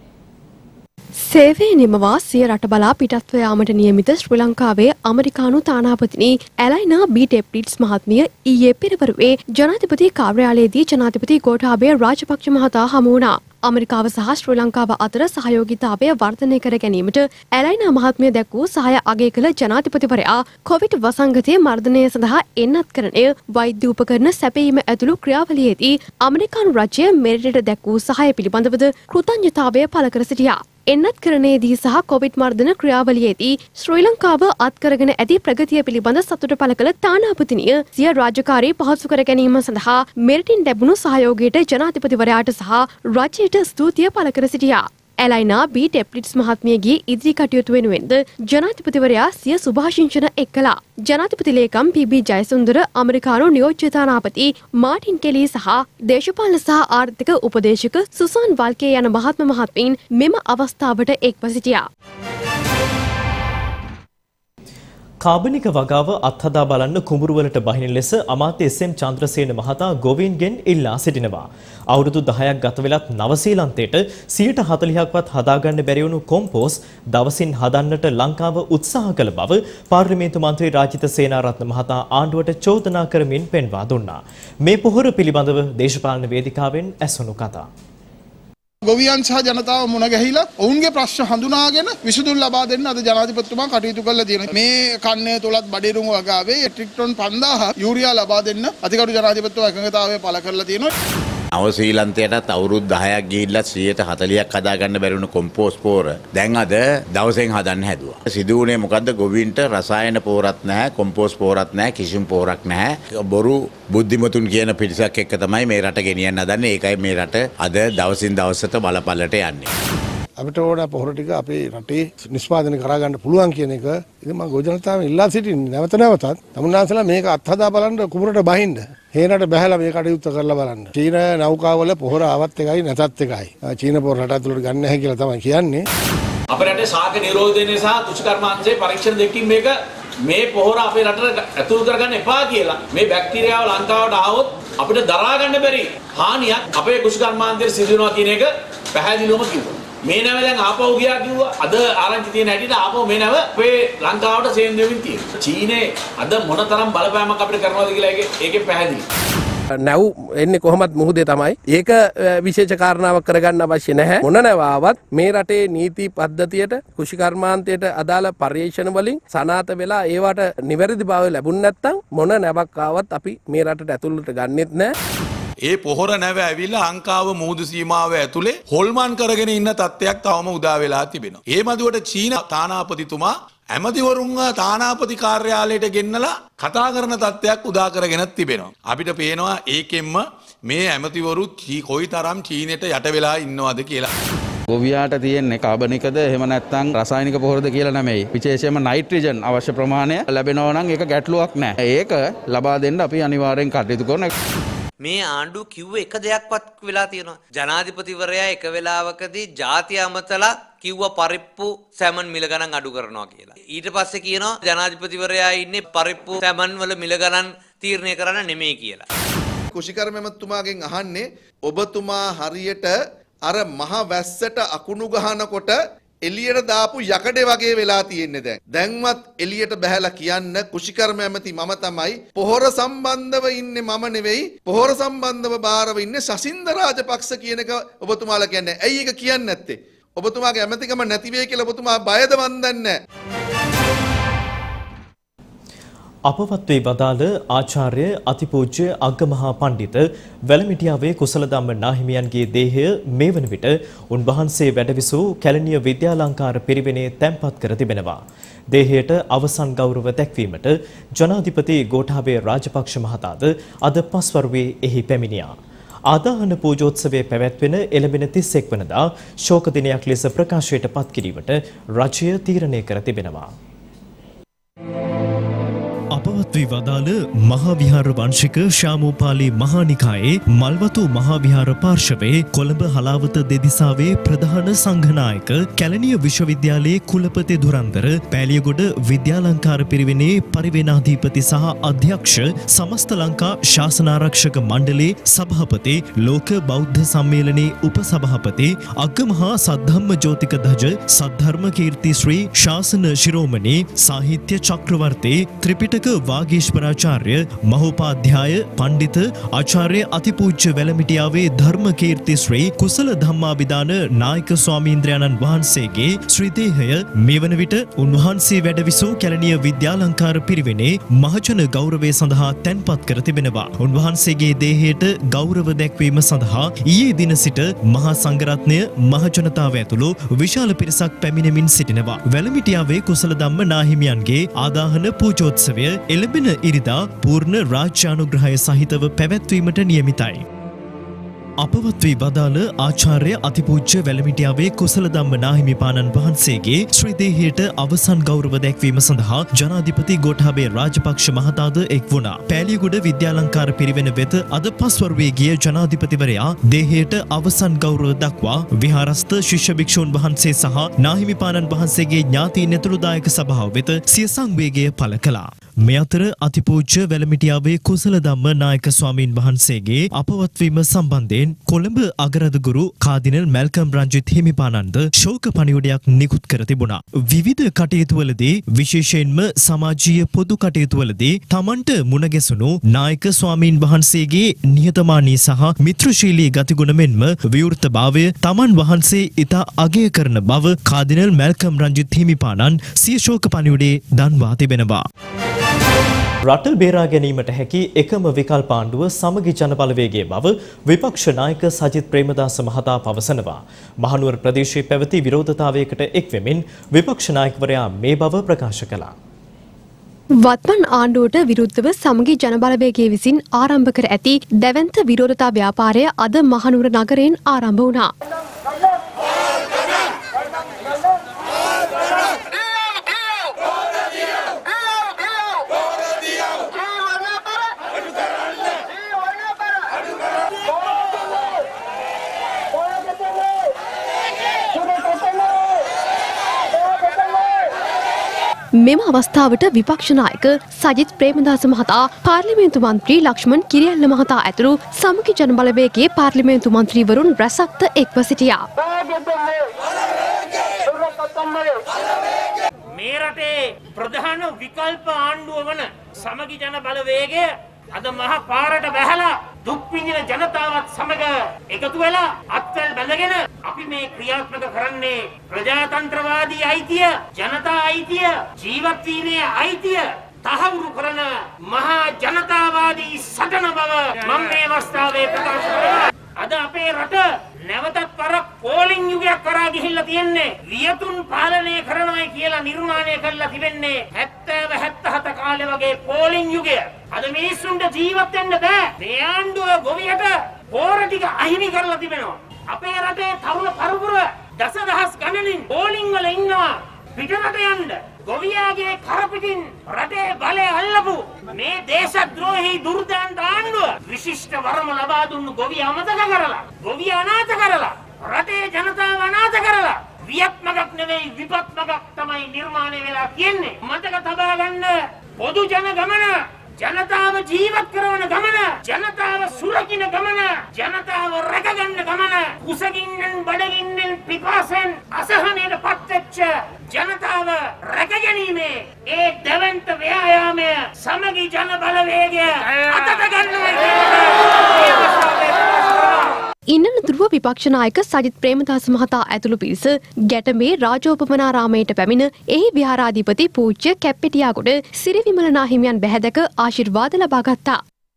සේවයේ නිමවා සිය රට බලා පිටත්ව යාමට නියමිත ශ්‍රී ලංකාවේ අමරිකානු තානාපතිනි ඇලයිනා බී ටෙප්ලිට්ස් මහත්මිය ඊයේ පෙරවරුවේ ජනාධිපති කාර්යාලයේදී ජනාධිපති ගෝඨාභය රාජපක්ෂ මහතා හමු වුණා. අමරිකාව සහ ශ්‍රී ලංකාව අතර සහයෝගීතාවය වර්ධනය කර ගැනීමට ඇලයිනා මහත්මිය දැක් වූ සහාය අගය කළ ජනාධිපතිවරයා කොවිඩ් වසංගතයේ මර්ධනය සඳහා එන්නත්කරණය, වෛද්‍ය උපකරණ සැපයීම ඇතුළු ක්‍රියාවලියේදී අමරිකානු රජය මෙරටට දැක් වූ සහාය පිළිබඳවද කෘතඥතාවය පළ කර සිටියා. එන්නත්කරණයේදී සහ කොවිඩ් මර්ධන ක්‍රියාවලියේදී ශ්‍රී ලංකාව අත්කරගෙන ඇති ප්‍රගතිය පිළිබඳ සතුට පළ කළ තානාපතිනිය සිය රාජකාරී පහසු කර ගැනීම සඳහා මෙරටින් ලැබුණු සහයෝගයට ජනාධිපතිවරයාට සහ රජයට ස්තුතිය පළ කර සිටියා. ඇලයිනා බී ටෙප්ලිට්ස් මහත්මියගේ ඉදිරි කටයුතු වෙනුවෙන්ද ජනාධිපතිවරයා සිය සුභාශිංසන එක් කළා. ජනාධිපති ලේකම් පී බී ජයසුන්දර, අමරිකානු නියෝජ්‍ය තානාපති මාටින් කෙලී සහ දේශපාලන සහ ආර්ථික උපදේශක සුසාන් වල්කේ යන මහත්ම මහත්මීන් මෙම අවස්ථාවට එක්ව සිටියා. කාබනික වගාව අත්හදා බලන්න කුඹුරුවලට බහින ලෙස අමාත්‍ය එස් එම් චන්ද්‍රසේන මහතා ගොවීන්ගෙන් ඉල්ලා සිටිනවා. අවුරුදු දහයක් ගත වෙලත් නවසීලන්තයට සියයට හතළිහක්වත් හදාගන්න බැරි වුණු කොම්පෝස් දවසින් හදන්නට ලංකාව උත්සාහ කළ බව පාර්ලිමේන්තු මන්ත්‍රී රාජිත සේනාරත්න මහතා ආණ්ඩුවට චෝදනා කරමින් පෙන්වා දුන්නා. මේ පොහොර පිළිබඳව දේශපාලන වේදිකාවෙන් ඇසුණු කතා. ගොවියන් සහ ජනතාව මුණ ගැහිලා ඔවුන්ගේ ප්‍රශ්න හඳුනාගෙන විසඳුම් ලබා දෙන්න අද ජනාධිපතිතුමා කටයුතු කළා තියෙනවා. මේ කන්නේ තුලත් බඩේරුම් වගාවේ මෙට්‍රික් ටන් පන්දාහක් යූරියා ලබා දෙන්න අධිකරු ජනාධිපතිතුමා එකඟතාවය පළ කරලා තියෙනවා. නවසීලන්තයටත් අවුරුදු දහයක් ගිහිල්ලා සියයට හතළිහක් හදාගන්න බැරි වුණු කොම්පෝස් පෝර දැන් අද දවසෙන් හදන්න හැදුවා. සිදු වුණේ මොකද්ද? ගොවීන්ට රසායන පෝරත් නැහැ, කොම්පෝස් පෝරත් නැහැ, කිසිම පෝරක් නැහැ. බොරු බුද්ධිමතුන් කියන පිරිසක් එක්ක තමයි මේ රට ගෙනියන්න හදන්නේ. ඒකයි මේ රට අද දවසින් දවසට බලපළට යන්නේ. අපිට ඕන පොහොර ටික අපේ රටේ නිෂ්පාදනය කරගන්න පුළුවන් කියන එක ඉතින් මම ගොජනතාවෙන් ඉල්ලා සිටින්නේ නැවත නැවතත් තමුන්නාන්සලා මේක අත්හදා බලන්න කුඹරට බහින්න හේනට බහැලා මේ කටයුත්ත කරලා බලන්න. චීන නෞකාවල පොහොර ආවත් එකයි නැතත් එකයි. චීන පොහොර රට ඇතුළට ගන්න නැහැ කියලා තමයි කියන්නේ. අපේ රටේ ශාක නිරෝධනය සහ දුෂ්කර්මාංශයේ පරීක්ෂණ දෙකකින් මේක මේ පොහොර අපේ රටට ඇතුළු කරගන්න එපා කියලා මේ බැක්ටීරියාව ලංකාවට ආවොත් අපිට දරා ගන්න බැරි හානියක් අපේ දුෂ්කර්මාංශයට සිදු වෙනවා කියන එක පැහැදිලිවම කිව්වා. මේ නැව දැන් ආපහු ගියා කිව්වා. අද ආරංචි තියෙන හැටියට ආපහු මේ නැව අපේ ලංකාවට සේන්දු වෙමින් තියෙනවා. චීනේ අද මොනතරම් බලපෑමක් අපිට කරනවද කියලා ඒකේ ඒකෙන් පැහැදිලි. නැව් එන්නේ කොහොමත් මුහුදේ තමයි. ඒක විශේෂ කාරණාවක් කරගන්න අවශ්‍ය නැහැ. මොන නැවාවත් මේ රටේ නීති පද්ධතියට කුෂිකර්මාන්තයට අදාළ පර්යේෂණ වලින් සනාත වෙලා ඒවට නිවැරදි භාවය ලැබුණ නැත්නම් මොන නැවක් ආවත් අපි මේ රටට ඇතුළට ගන්නෙත් නැහැ. ඒ පොහොර නැව ඇවිල්ලා ලංකාව මුහුදු සීමාව ඇතුලේ හොල්මන් කරගෙන ඉන්න තත්ත්වයක් තවම උදා වෙලා තිබෙනවා. ඒ මදුවට චීන තානාපතිතුමා ඇමතිවරුන්ව තානාපති කාර්යාලයට ගෙන්නලා කතා කරන තත්ත්වයක් උදා කරගෙන තිබෙනවා. අපිට පේනවා ඒකෙන්ම මේ ඇමතිවරු කොයිතරම් චීනෙට යට වෙලා ඉන්නවද කියලා. ගොවියාට තියෙන්නේ කාබනිකද එහෙම නැත්නම් රසායනික පොහොරද කියලා නෙමෙයි. විශේෂයෙන්ම නයිට්‍රජන් අවශ්‍ය ප්‍රමාණය ලැබෙනවා නම් ඒක ගැටලුවක් නෑ. ඒක ලබා දෙන්න අපි අනිවාර්යෙන් කටයුතු කරනවා. මේ ආණ්ඩුව කිව්ව එක දෙයක්වත් වෙලා තියෙනවා. ජනාධිපතිවරයා එක වෙලාවකදී ජාතිය අමතලා කිව්ව පරිප්පු සැමන් මිල ගණන් අඩු කරනවා කියලා. ඊට පස්සේ කියනවා ජනාධිපතිවරයා ඉන්නේ පරිප්පු සැමන් වල මිල ගණන් තීරණය කරන්න නෙමෙයි කියලා. කුෂිකර්ම එමතුමාගෙන් අහන්නේ ඔබතුමා හරියට අර මහ වැස්සට අකුණු ගහනකොට එළියට දාපු යකඩේ වගේ වෙලා තියෙන්නේ දැන්. දැන්වත් එළියට බහැලා කියන්න කුෂිකර්ම ඇමති මම තමයි. පොහොර සම්බන්ධව ඉන්නේ මම නෙවෙයි. පොහොර සම්බන්ධව බාරව ඉන්නේ ශෂින්ද රාජපක්ෂ කියන එක ඔබතුමාලා කියන්නේ. ඇයි ඒක කියන්නේ නැත්තේ? ඔබතුමාගේ ඇමතිකම නැති වෙයි කියලා ඔබතුමා බයද මන් දන්නේ අපවත් වේ වදාළ ආචාර්ය අතිපූජ්‍ය අග්ගමහා පණ්ඩිත වැලමිටියාවේ කුසල ධම්ම නාහිමියන්ගේ දේහය මේ වන විට උන්වහන්සේ වැඩවිසූ කැලණිය විද්‍යාලංකාර පිරිවෙනේ තැන්පත් කර තිබෙනවා. දේහයට අවසන් ගෞරව දැක්වීමට ජනාධිපති ගෝඨාභය රාජපක්ෂ මහතාද අද පස්වරුවේ එහි පැමිණියා. ආදාහන පූජෝත්සවයේ පැවැත්වෙන එළඹෙන තිස් එක් වනදා ශෝක දිනයක් ලෙස ප්‍රකාශයට පත් කිරීමට රජය තීරණය කර තිබෙනවා. අපවත් වී වදාළ මහා විහාර වංශික ශාමෝපාලි මහානිකායේ මල්වතු මහා විහාර පාර්ශවයේ කොළඹ හලාවත දෙදිසාවේ ප්‍රධාන සංඝනායක කැලණිය විශ්වවිද්‍යාලයේ කුලපති ධුරන්දර පෑලියගොඩ විද්‍යාලංකාර පිරිවෙනේ පරිවේනාධිපති සහ අධ්‍යක්ෂ සමස්ත ලංකා ශාසනාරක්ෂක මණ්ඩලයේ සභාපති ලෝක බෞද්ධ සම්මේලනයේ උපසභාපති අග්ගමහා සද්ධම්ම ජෝතික ධජ සද්ධර්ම කීර්ති ශ්‍රී ශාසන ශිරෝමණී සාහිත්‍ය චක්‍රවර්තී ත්‍රිපිටක වාගීශ්වරාචාර්ය මහෝපාධ්‍යාය පණ්ඩිත ආචාර්ය අතිපූජ්‍ය වැලමිටියාවේ ධර්ම කීර්ති ශ්‍රී කුසල ධම්මාභිදාන නායක ස්වාමීන්ද්‍රයන්න් වහන්සේගේ ශ්‍රී දේහය මේ වන විට උන්වහන්සේ වැඩවිසූ කැලණිය විද්‍යාලංකාර පිරිවෙනේ මහජන ගෞරවය සඳහා තැන්පත් කර තිබෙනවා. උන්වහන්සේගේ දේහයට ගෞරව දැක්වීම සඳහා ඊයේ දින සිට මහා සංඝරත්නය මහජනතාව ඇතුළු විශාල පිරිසක් පැමිණෙමින් සිටිනවා. වැලමිටියාවේ කුසල ධම්ම නාහිමියන්ගේ ආදාහන පූජෝත්සවය එළඹෙන ඉරිදා පූර්ණ රාජ්‍යානුග්‍රහය සහිතව පැවැත්වීමට නියමිතයි. අපවත් වී වදාළ ආචාර්ය අතිපූජ්‍ය වැලමිටියාවේ කුසල ධම්ම නාහිමිපාණන් වහන්සේගේ ශ්‍රී දේහයට අවසන් ගෞරව දැක්වීම සඳහා ජනාධිපති ගෝඨාභය රාජපක්ෂ මහතාද එක් වුණා. පෑලියගොඩ විද්‍යාලංකාර පිරිවෙන වෙත අද පස්වරුවේ ගිය ජනාධිපතිවරයා දේහයට අවසන් ගෞරව දක්වා විහාරස්ථ ශිෂ්‍ය භික්ෂූන් වහන්සේ සහ නාහිමිපාණන් වහන්සේගේ ඥාතීන් ඇතුළු දායක සභාව වෙත සිය සංවේගය පළ කළා. මේ අතර අතිපූජ්‍ය වැලමිටියාවේ කුසල ධම්ම නායක ස්වාමීන් වහන්සේගේ අපවත් වීම සම්බන්ධයෙන් කොළඹ අගරදගුරු කාදිනල් මැල්කම් රංජිත් හිමිපාණන්ද ශෝක පණිවුඩයක් නිකුත් කර තිබුණා. විවිධ කටයුතුවලදී විශේෂයෙන්ම සමාජීය පොදු කටයුතුවලදී තමන්ට මුණ ගැසුණු නායක ස්වාමීන් වහන්සේගේ නිහතමානී සහ මිත්‍රශීලී ගතිගුණ මෙන්ම විවෘතභාවය තමන් වහන්සේ ඉතා අගය කරන බව කාදිනල් මැල්කම් රංජිත් හිමිපාණන් සිය ශෝක පණිවුඩේ දන්වා තිබෙනවා. රට බේරා ගැනීමට හැකි එකම විකල්ප ආණ්ඩුව සමගි ජනබලවේගයේ බව විපක්ෂ නායක සජිත් ප්‍රේමදාස මහතා පවසනවා. මහනුවර ප්‍රදේශයේ පැවති විරෝධතාවයකට එක් වෙමින් විපක්ෂ නායකවරයා මේ බව ප්‍රකාශ කළා. වත්මන් ආණ්ඩුවට විරුද්ධව සමගි ජනබලවේගය විසින් ආරම්භ කර ඇති දැවැන්ත විරෝධතා ව්‍යාපාරය අද මහනුවර නගරයෙන් ආරම්භ වුණා. මෙම අවස්ථාවට විපක්ෂ නායක සජිත් ප්‍රේමදාස මහතා පාර්ලිමේන්තු මන්ත්‍රී ලක්ෂ්මන් කිරියල්ල මහතා ඇතුළු සමගි ජනබලවේගයේ පාර්ලිමේන්තු මන්ත්‍රීවරුන් රැසක්ද එක්ව සිටියා. මේ රටේ ප්‍රධාන විකල්ප ආණ්ඩුව වන සමගි ජනබලවේගය අද මහ පාරට බැහැලා දුක් විඳින ජනතාවත් සමග එකතු වෙලා අත්වැල් බැඳගෙන අපි මේ ක්‍රියාත්මක කරන්නේ ප්‍රජාතන්ත්‍රවාදී අයිතිය, ජනතා අයිතිය, ජීවත් වීමේ අයිතිය තහවුරු කරන මහා ජනතාවාදී සටන බව මම මේ අවස්ථාවේ ප්‍රකාශ කරනවා. අද අපේ රට නැවතත් වරක් පෝලිං යුගයක් කරා ගිහිල්ලා තියෙන්නේ වියතුන් පාලනය කරනවායි කියලා නිර්මාණය කරලා තිබෙන්නේ හැත්තෑ හැත්තහත කාලේ වගේ පෝලිං යුගය. අද මිනිස්සුන්ට ජීවත් වෙන්න බෑ. මේ ආණ්ඩුව ගොවියට පෝර ටික අහිමි කරලා තිබෙනවා. අපේ රටේ තරුණ පරපුර දසදහස් ගණනින් පෝලිං වල ඉන්නවා. පිටරට යන්න ගොවියාගේ කරපිටින් රටේ බලය අල්ලපු මේ දේශද්‍රෝහී දුර්දාන්ත ආණ්ඩුව විශිෂ්ට වරම ලබා දුන්නු ගොවියා අමතක කරලා ගොවියා අනාථ කරලා රටේ ජනතාව අනාථ කරලා වියත්මකක් නෙවෙයි විපත්මකක් තමයි නිර්මාණය වෙලා තියෙන්නේ. මතක තබා ගන්න පොදු ජන ගමන, ජනතාව ජීවත් කරන ගමන, ජනතාව සුරකින්න ගමන, ජනතාව රැකගන්න ගමන, කුසගින්නෙන් බඩගින්නෙන් පිපාසෙන් අසහනයට පත්වෙච්ච ජනතාව රැකගැනීමේ ඒ දැවැන්ත ව්‍යායාමය සමගි ජන බලවේගය අතට ගන්නවා. ඉන්නන දුරුව විපක්ෂ නායක සජිත් ප්‍රේමදාස මහතා ඇතුළු පිරිස ගැටමේ රාජෝපමනාරාමයට පැමිණ එහි විහාරාධිපති පූජ්‍ය කැප්පෙටියාගොඩ සිරිවිමල නාහිමියන් බැහැදක ආශිර්වාද ලබා ගත්තා.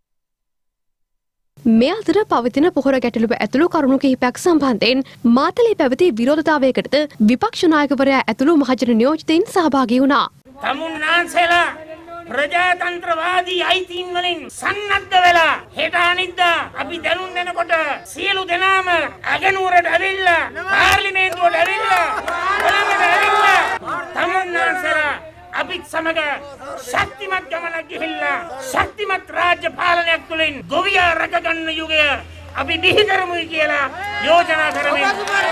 මේ අතර පවතින පොහොර ගැටලුව ඇතුළු කරුණු කිහිපයක් සම්බන්ධයෙන් මාතලේ පැවති විරෝධතාවයකට විපක්ෂ නායකවරයා ඇතුළු මහජන නියෝජිතයින් සහභාගී වුණා. තමුන්නාන්සේලා ප්‍රජාතන්ත්‍රවාදී අයිතීන් වලින් සන්නද්ධ වෙලා හෙට අනිද්දා අපි දැනුම් දෙනකොට සියලු දෙනාම අගනුවරට ඇවිල්ලා පාර්ලිමේන්තුවට ඇවිල්ලා කොළඹට ඇවිල්ලා තමුන්නාන්සේලා අපිත් සමග ශක්තිමත් ගමනක් ගිහිල්ලා ශක්තිමත් රාජ්‍ය පාලනයක් තුළින් ගොවියා රැකගන්න යුගය අපි බිහි කරමුයි කියලා යෝජනා කරමින්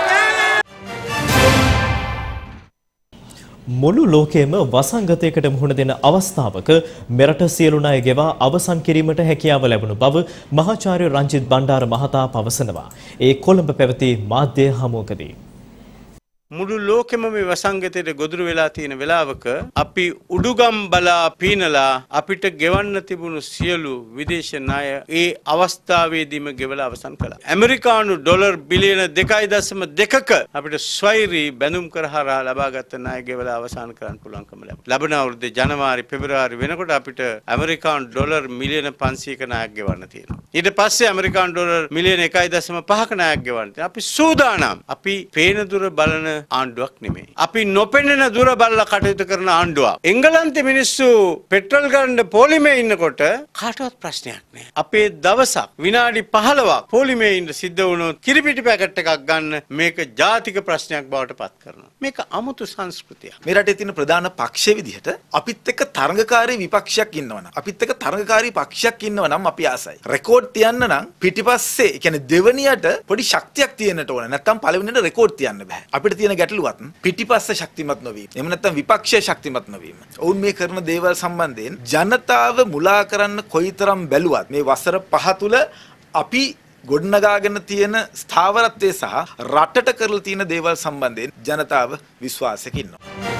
මුළු ලෝකයේම වසංගතයකට මුහුණ දෙන අවස්ථාවක මෙරට සියලු ණය ගෙවා අවසන් කිරීමට හැකියාව ලැබුණු බව මහාචාර්ය රංජිත් බණ්ඩාර මහතා පවසනවා. ඒ කොළඹ පැවති මාධ්‍ය හමුවකදී මුළු ලෝකෙම මේ වසංගතයට ගොදුරු වෙලා තියෙන වෙලාවක අපි උඩුගම් බලා පීනලා අපිට ගෙවන්න තිබුණු සියලු විදේශ ණය ඒ අවස්ථාවේදීම ගෙවලා අවසන් කළා. ඇමරිකානු ඩොලර් බිලියන දෙකයි දශම දෙකක අපිට ස්වෛරී බැඳුම් කරහරා ලබාගත් ණය ගෙවලා අවසන් කරන්න පුළුවන්කම ලැබුණා. ලබන අවුරුද්දේ ජනවාරි පෙබරවාරි වෙනකොට අපිට ඇමරිකානු ඩොලර් මිලියන පන්සීයක ණයක් ගෙවන්න තියෙනවා. ඊට පස්සේ ඇමරිකානු ඩොලර් මිලියන එකයි දශම පහක ණයක් ගෙවන්න තියෙනවා. අපි සූදානම්. අපි පේන දුර බලන ආණ්ඩුවක් නෙමෙයි. අපි නොපෙනෙන දුර බලලා කටයුතු කරන ආණ්ඩුවක්. එංගලන්තේ මිනිස්සු පෙට්‍රල් ගන්න පොලිමේ ඉන්නකොට කාටවත් ප්‍රශ්නයක් නෑ. අපේ දවසක් විනාඩි පහළොවක් පොලිමේ ඉන්න සිද්ධ වුණොත් කිරිපිටි පැකට් එකක් ගන්න මේක ජාතික ප්‍රශ්නයක් බවට පත් කරනවා. මේක අමුතු සංස්කෘතියක්. මේ රටේ තියෙන ප්‍රධාන පක්ෂයේ විදිහට අපිත් එක්ක තරඟකාරී විපක්ෂයක් ඉන්නවනම් අපිත් එක්ක තරඟකාරී පක්ෂයක් ඉන්නවනම් අපි ආසයි. රෙකෝඩ් තියන්න නම් පිටිපස්සේ ඒ කියන්නේ දෙවනියට පොඩි ශක්තියක් තියෙන්නට ඕන. නැත්නම් පළවෙනියට රෙකෝඩ් තියන්න බෑ. අපිට තියෙන ගැටලුවත් පිටිපස්ස ශක්තිමත් නොවීම. එහෙම නැත්නම් විපක්ෂය ශක්තිමත් නොවීම. ඔවුන් මේ කරන දේවල් සම්බන්ධයෙන් ජනතාව මුලා කරන්න කොයිතරම් බැලුවත් මේ වසර පහ තුල අපි ගොඩනගාගෙන තියෙන ස්ථාවරත්වය සහ රටට කරලා තියෙන දේවල් සම්බන්ධයෙන් ජනතාව විශ්වාසයක ඉන්නවා.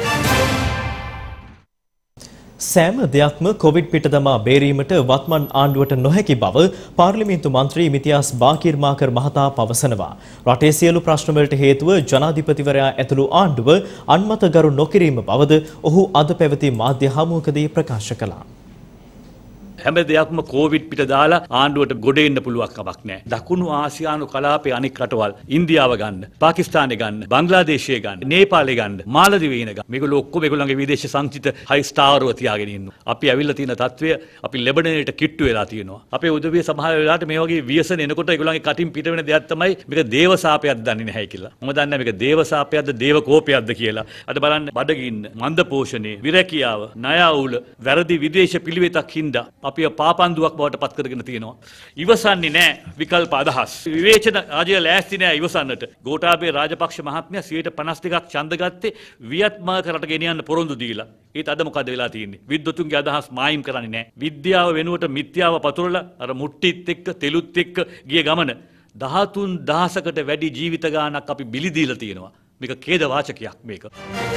සෑම දෙයක්ම කොවිඩ් පිටදමා බේරීමට වත්මන් ආණ්ඩුවට නොහැකි බව පාර්ලිමේන්තු මන්ත්‍රී මිතියාස් බාකිර් මාකර් මහතා පවසනවා. රටේ සියලු ප්‍රශ්නවලට හේතුව ජනාධිපතිවරයා ඇතුළු ආණ්ඩුව අන්මතගරු නොකිරීම බවද ඔහු අද පැවති මාධ්‍ය හමුවකදී ප්‍රකාශ කළා. හැම දෙයක්ම කෝවිඩ් පිට දාලා ආණ්ඩුවට ගොඩ එන්න පුළුවන් කමක් නැහැ. දකුණු ආසියානු කලාපයේ අනෙක් රටවල් ඉන්දියාව ගන්න, පාකිස්තානේ ගන්න, බංග්ලාදේශය ගන්න, නේපාලේ ගන්න, මාලදිවයින ගන්න. මේගොල්ලෝ ඔක්කොම ඒගොල්ලන්ගේ විදේශ සංචිත හයි ස්ටාර්ව තියාගෙන ඉන්නවා. අපි ඇවිල්ලා තියෙන තත්වය අපි ලෙබනනේට කිට්ටු වෙලා තියෙනවා. අපේ උදවිය සමහර වෙලාවට මේ වගේ ව්‍යසන එනකොට ඒගොල්ලන්ගේ කටින් පිට වෙන දෙයක් තමයි මේක දේව සාපයක්ද දන්නේ නැහැ කියලා. මම දන්නේ මේක දේව සාපයක්ද දේව කෝපයක්ද කියලා. අද බලන්න බඩගින්න, මන්ද පෝෂණය, විරැකියාව, ණය අවුල, වැරදි විදේශ පිළිවෙතක් හින්දා අපි පාපන්දුවක් බවට පත් කරගෙන තියෙනවා. ඉවසන්නේ නැහැ විකල්ප අදහස්. විවේචන රාජ්‍ය ලෑස්ති නැහැ ඉවසන්නට. ගෝඨාභය රාජපක්ෂ මහත්මයා සියයට පනස් දෙකක් ඡන්ද ගත්තේ වියත්මාක රට ගෙනියන්න පොරොන්දු දීලා. ඒත් අද මොකද වෙලා තියෙන්නේ? විද්වතුන්ගේ අදහස් මායිම් කරන්නේ නැහැ. විද්‍යාව වෙනුවට මිත්‍යාව පතුරලා අර මුට්ටිත් එක්ක තෙලුත් එක්ක ගිය ගමන දහතුන් දහසකට වැඩි ජීවිත ගානක් අපි බිලි දීලා තියෙනවා. මේක ඛේද වාචකයක් මේක.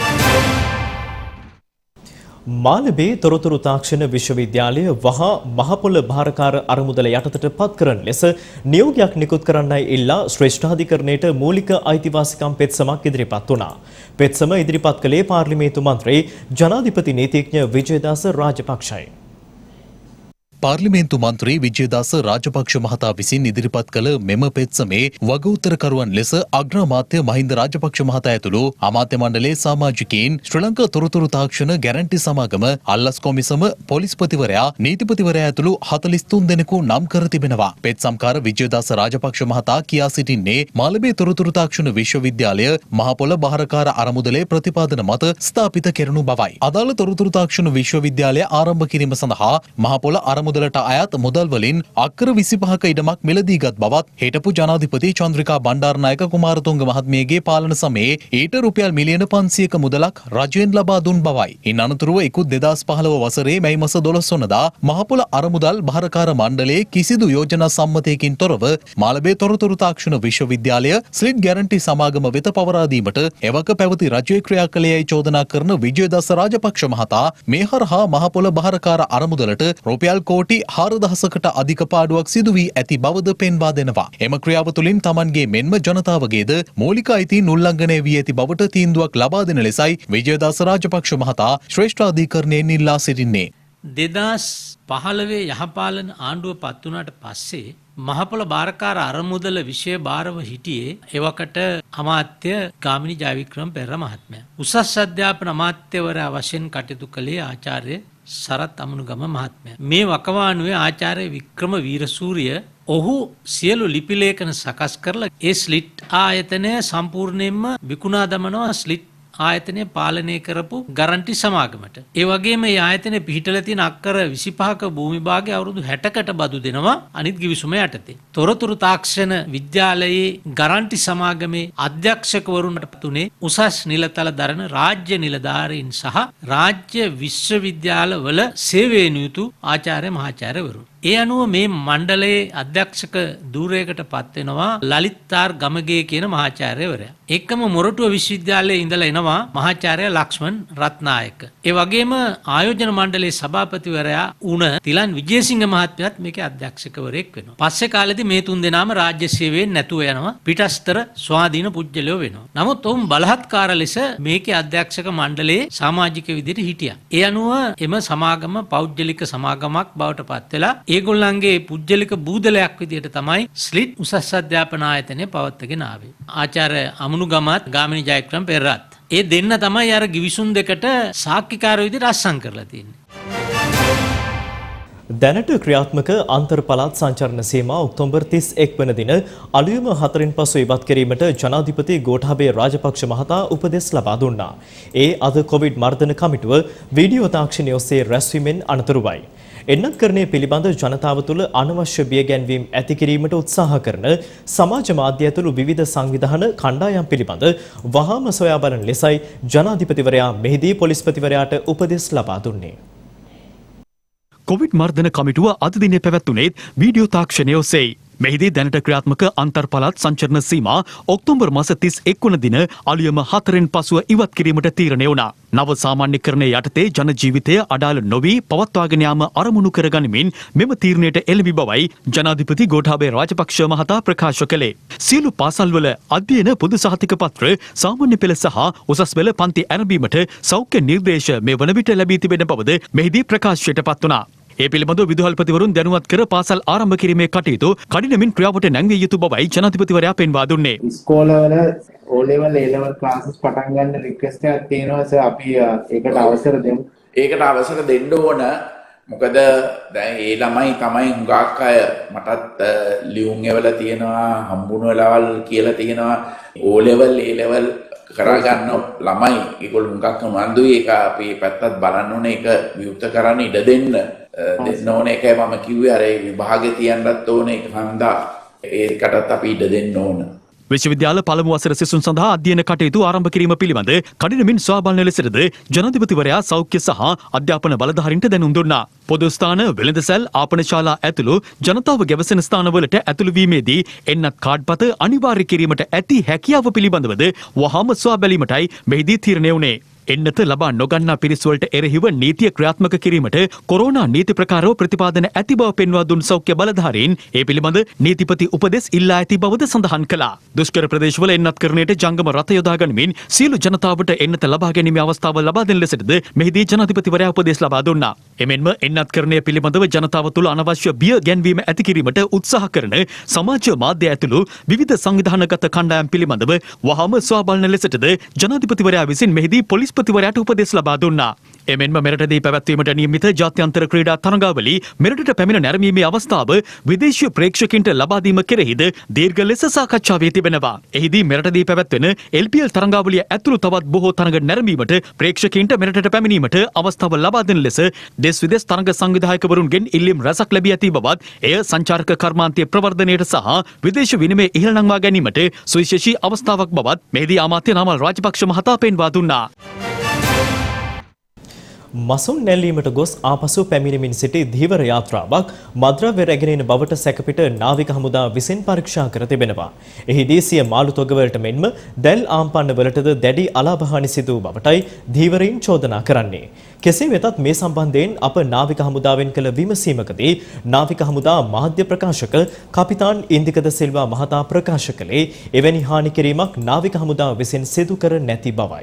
මාලබේ තොරතුරු තාක්ෂණ විශ්වවිද්‍යාලය වහා මහපොළ භාරකාර අරමුදල යටතට පත් කරන ලෙස නියෝගයක් නිකුත් කරන්නයි ඉල්ලා ශ්‍රේෂ්ඨාධිකරණයට මූලික අයිතිවාසිකම් පෙත්සමක් ඉදිරිපත් වුණා. පෙත්සම ඉදිරිපත් කළේ පාර්ලිමේන්තු මන්ත්‍රී ජනාධිපති නීතිඥ විජේදාස රාජපක්ෂයි. පාර්ලිමේන්තු මන්ත්‍රී විජේදාස රාජපක්ෂ මහතා විසින් ඉදිරිපත් කළ මෙම පෙත්සමේ වගඋත්තරකරුවන් ලෙස අග්‍රාමාත්‍ය මහින්ද රාජපක්ෂ මහතා ඇතුළු අමාත්‍ය මණ්ඩලයේ සමාජිකයින් ශ්‍රී ලංකා තොරතුරු තාක්ෂණ ගැරන්ටි සමාගම අල්ලස් කොමිසම පොලිස්පතිවරයා නීතිපතිවරයා ඇතුළු හතළිස් තුන් දෙනෙකු නම් කර තිබෙනවා. පෙත්සම්කාර විජේදාස රාජපක්ෂ මහතා කියා සිටින්නේ මාළඹේ තොරතුරු තාක්ෂණ විශ්වවිද්‍යාලය මහපොළ බහරකාර අරමුදලේ ප්‍රතිපාදන මත ස්ථාපිත කෙරෙනු බවයි. අදාළ තොරතුරු තාක්ෂණ විශ්වවිද්‍යාලය ආරම්භ කිරීම සඳහා මහපොළ අරමුදලට අයත් මුදල් වලින් අක්කර විසිපහක ඉඩමක් මිලදීගත් බවත් හිටපු ජනාධිපති චන්ද්‍රිකා බණ්ඩාරනායක කුමාරතුංග මහත්මියගේ පාලන සමයේ ඊට රුපියල් මිලියන පන්සියක මුදලක් රජයෙන් ලබා දුන් බවයි. ඉන් අනතුරුව ඉකුත් දෙදහස් පහළොව වසරේ මැයි මාස දොළොස් වනදා මහපොළ අරමුදල් භාරකාර මණ්ඩලයේ කිසිදු යෝජනා සම්මතයකින් තොරව මාළඹේ තොරතුරු තාක්ෂණ විශ්වවිද්‍යාලය ස්ලිට් ගැරන්ටි සමාගම වෙත පවරා දීමට එවක පැවති රජයේ ක්‍රියා කළේයි චෝදනා කරන විජේදාස රාජපක්ෂ මහතා මේ හරහා මහපොළ භාරකාර අරමුදලට රුපියල් කෝටි හාරදහසකට අධික පාඩුවක් සිදු වී ඇති බවද පෙන්වා දෙනවා. එම ක්‍රියාව තුළින් Tamanගේ මෙන්ම ජනතාවගේද මූලික අයිතීන් උල්ලංඝනය වී ඇති බවට තීන්දුවක් ලබා දෙන ලෙසයි විජේදාස රාජපක්ෂ මහතා ශ්‍රේෂ්ඨාධිකරණයෙන් ඉල්ලා සිටින්නේ. දෙදහස් පහළොවේ යහපාලන ආණ්ඩුව පත් වුණාට පස්සේ මහපොළ භාරකාර අරමුදල විෂය භාරව හිටියේ එවකට අමාත්‍ය ගාමිණී ජයවික්‍රම පෙරේරා මහත්මයා. උසස් අධ්‍යාපන අමාත්‍යවරයා වශයෙන් කටයුතු කළේ ආචාර්ය සරත් අමුණුගම මහත්මයා. මේ වකවානුවේ ආචාර්ය වික්‍රම වීරසූරිය ඔහු සියලු ලිපි ලේඛන සකස් කරලා ඒ ස්ලිට් ආයතනය සම්පූර්ණයෙන්ම විකුණා දමනවා ස්ලිට් ආයතනය පාලනය කරපු ගරන්ටි සමාගමට. ඒ වගේම මේ ආයතනය පිහිටලා තියෙන අක්කර විසිපහක භූමි භාගය අවුරුදු හැටකට බදු දෙනවා අනිත් ගිවිසුම යටතේ. තොරතුරු තාක්ෂණ විද්‍යාලයේ ගරන්ටි සමාගමේ අධ්‍යක්ෂකවරුන්ට තුනේ උසස් නිලතල දරන රාජ්‍ය නිලධාරීන් සහ රාජ්‍ය විශ්වවිද්‍යාලවල සේවයේ නියුතු ආචාර්ය මහාචාර්යවරු. ඒ අනුව මේ මණ්ඩලයේ අධ්‍යක්ෂක ධූරයකට පත් වෙනවා ලලිත්තාර් ගමගේ කියන මහාචාර්යවරයා. එක්කම මොරටුව විශ්වවිද්‍යාලයේ ඉඳලා එනවා මහාචාර්ය ලක්ෂ්මන් රත්නායක. ඒ වගේම ආයෝජන මණ්ඩලයේ සභාපතිවරයා වුණ තිලන් විජේසිංහ මහත්මයාත් මේකේ අධ්‍යක්ෂකවරයෙක් වෙනවා. පස්සේ කාලෙදී මේ තුන් දෙනාම රාජ්‍ය සේවයෙන් නැතුව යනවා. පිටස්තර ස්වාධීන පුජ්‍යලයෝ වෙනවා. නමුත් ඔවුන් බලහත්කාර ලෙස මේකේ අධ්‍යක්ෂක මණ්ඩලයේ සමාජික විදිහට හිටියා. ඒ අනුව එම සමාගම පෞද්ගලික සමාගමක් බවට පත් වෙලා ඒගොල්ලන්ගේ පුජ්‍යලික බූදලයක් විදිහට තමයි ස්ලිට් උසස් අධ්‍යාපන ආයතනය පවත්වාගෙන ආවේ. ආචාර්ය අමුණුගමත් ගාමිණී ජයවික්‍රම පෙරේරාත් ඒ දෙන්න තමයි අර ගිවිසුම් දෙකට සාක්ෂිකාර විදිහට අස්සම් කරලා තියෙන්නේ. දැනට ක්‍රියාත්මක අන්තර් පළාත් සංචරණ සීමා ඔක්තෝබර් තිස් එක් වන දින අලුයම හතරින් පසු ඉවත් කිරීමට ජනාධිපති ගෝඨාභය රාජපක්ෂ මහතා උපදෙස් ලබා දුන්නා. ඒ අද කොවිඩ් මර්ධන කමිටුව වීඩියෝ තාක්ෂණය ඔස්සේ රැස්වීමෙන් අනතුරුවයි. එන්නත්කරණය පිළිබඳ ජනතාව තුළ අනවශ්‍ය බියගැන්වීම් ඇති කිරීමට උත්සාහ කරන සමාජ මාධ්‍ය ඇතුළු විවිධ සංවිධාන කණ්ඩායම් පිළිබඳ වහාම සොයා බලන ලෙසයි ජනාධිපතිවරයා මෙහිදී පොලිස්පතිවරයාට උපදෙස් ලබා දුන්නේ. කොවිඩ් මර්ධන කමිටුව අද දිනේ පැවැත්වුණේ වීඩියෝ තාක්ෂණය ඔස්සේ. මෙහිදී දැනට ක්‍රියාත්මක අන්තර් පළාත් සංචරණ සීමා ඔක්තෝබර් මාස තිස් එක් වන දින අලුයම හතරෙන් පසුව ඉවත් කිරීමට තීරණය වුණා. නව සාමාන්‍යකරණය යටතේ ජන ජීවිතය අඩාල නොවි පවත්වාගෙන යාම අරමුණු කරගනිමින් මෙම තීරණයට එළඹි බවයි ජනාධිපති ගෝඨාභය රාජපක්ෂ මහතා ප්‍රකාශ කළේ. සියලු පාසල්වල අධ්‍යයන පොදු සහතික පත්‍ර සාමාන්‍ය පෙළ සහ උසස් පෙළ පන්ති ආරම්භීමට සෞඛ්‍ය නිර්දේශ මේ වන විට ලැබී තිබෙන බවද මෙහිදී ප්‍රකාශයට පත් වුණා. ඒ පිළිබඳව විදුහල්පතිවරුන් දැනුවත් කර පාසල් ආරම්භ කිරීමේ කටයුතු කඩිනමින් ක්‍රියාවට නැංවිය යුතු බවයි ජනාධිපතිවරයා පෙන්වා දුන්නේ. ඉස්කෝලවල O level A level classes පටන් ගන්න රික්වෙස්ට් එකක් තියෙනවා සර් අපි ඒකට අවසර දෙමු. ඒකට අවසර දෙන්න ඕන. මොකද දැන් ඒ ළමයි තමයි හුඟක් අය මටත් ලියුම් එවල තියෙනවා හම්බුන වෙලාවල් කියලා තියෙනවා O level A level කරා ගන්න ළමයි ඒගොල්ලෝ හුඟක් උනන්දුයි ඒක අපි පැත්තත් බලන්න ඕනේ ඒක විවෘත කරන්න ඉඩ දෙන්න දෙන්න ඕනේ ඒකයි මම කිව්වේ අර ඒ විභාගේ තියන්නත් ඕනේ ඒක හන්දා ඒකටත් අපි ඉඩ දෙන්න ඕන. විශ්වවිද්‍යාල පළමු වසර සිසුන් සඳහා අධ්‍යයන කටයුතු ආරම්භ කිරීම පිළිබඳ කඩිනමින් සොයා බලන ලෙසද ජනාධිපතිවරයා සෞඛ්‍ය සහ අධ්‍යාපන බලධාරීන්ට දැනුම් දුන්නා. පොදු ස්ථාන වෙළඳසැල් ආපන ශාලා ඇතුළු ජනතාව ගැවසෙන ස්ථානවලට ඇතුළු වීමේදී එන්නත් කාඩ්පත අනිවාර්ය කිරීමට ඇති හැකියාව පිළිබඳවද වහාම සොයා බැලීමටයි මෙහිදී තීරණය වුණේ. එන්නත ලබා නොගන්නා පිරිස් වලට එරෙහිව නීතිය ක්‍රියාත්මක කිරීමට කොරෝනා නීති ප්‍රකාරව ප්‍රතිපාදන ඇති බව පෙන්වා දුන් සෞඛ්‍ය බලධාරීන් ඒ පිළිබඳ නීතිපති උපදෙස් ඉල්ලා ඇති බවද සඳහන් කළා. දුෂ්කර ප්‍රදේශවල එන්නත්කරණයට ජංගම රථ යොදා ගනිමින් සියලු ජනතාවට එන්නත ලබා ගැනීමේ අවස්ථාව ලබා දෙන ලෙසටද මෙහිදී ජනාධිපතිවරයා උපදෙස් ලබා දුන්නා. එමෙන්ම එන්නත්කරණය පිළිබඳව ජනතාව තුළ අනවශ්‍ය බිය ගැන්වීම ඇති කිරීමට උත්සාහ කරන සමාජ මාධ්‍ය ඇතුළු විවිධ සංවිධානගත කණ්ඩායම් පිළිබඳව වහාම සොයා බලන ලෙසටද ජනාධිපතිවරයා විසින් මෙහිදී පොලිස්පතිවරයාට උපදෙස් ලබා දුන්නා. එමෙන්ම මෙරටදී පැවැත්වීමට නියමිත ජාත්‍යන්තර ක්‍රීඩා තරඟාවලි මෙරටට පැමිණ නැරඹීමේ අවස්ථාව විදේශීය ප්‍රේක්ෂකින්ට ලබා දීම කෙරෙහිද දීර්ඝ ලෙස සාකච්ඡා වී තිබෙනවා. එහිදී මෙරටදී පැවැත්වෙන එල් පී එල් තරඟාවලිය ඇතුළු තවත් බොහෝ තරඟ නැරඹීමට ප්‍රේක්ෂකයින්ට මෙරටට පැමිණීමට අවස්ථාව ලබා දෙන ලෙස දෙස් විදෙස් තරඟ සංවිධායකවරුන්ගෙන් ඉල්ලීම් රැසක් ලැබී ඇති බවත් එය සංචාරක කර්මාන්තයේ ප්‍රවර්ධනයට සහ විදේශ විනිමය ඉහළ නංවා ගැනීමට සුවිශේෂී අවස්ථාවක් බවත් මෙහිදී අමාත්‍ය නාමල් රාජපක්ෂ මහතා පෙන්වා දුන්නා. මසුන් නැල්ලීමට ගොස් ආපසු පැමිණෙමින් සිටි ධීවර යාත්‍රාවක් මද්‍රව්‍ය රැගෙන එන බවට සැකපිට නාවික හමුදාව විසින් පරීක්ෂා කර තිබෙනවා. එහිදී සිය මාළු තොගවලට මෙන්ම දැල් ආම්පන්න වලටද දැඩි අලාභහානි සිදු වූ බවටයි ධීවරයින් චෝදනා කරන්නේ. කෙසේ වෙතත් මේ සම්බන්ධයෙන් අප නාවික හමුදාවෙන් කළ විමසීමකදී නාවික හමුදා මාධ්‍ය ප්‍රකාශක කපිතාන් ඉන්දිකද සිල්වා මහතා ප්‍රකාශ කළේ එවැනි හානි කිරීමක් නාවික හමුදාව විසින් සිදු කර නැති බවයි.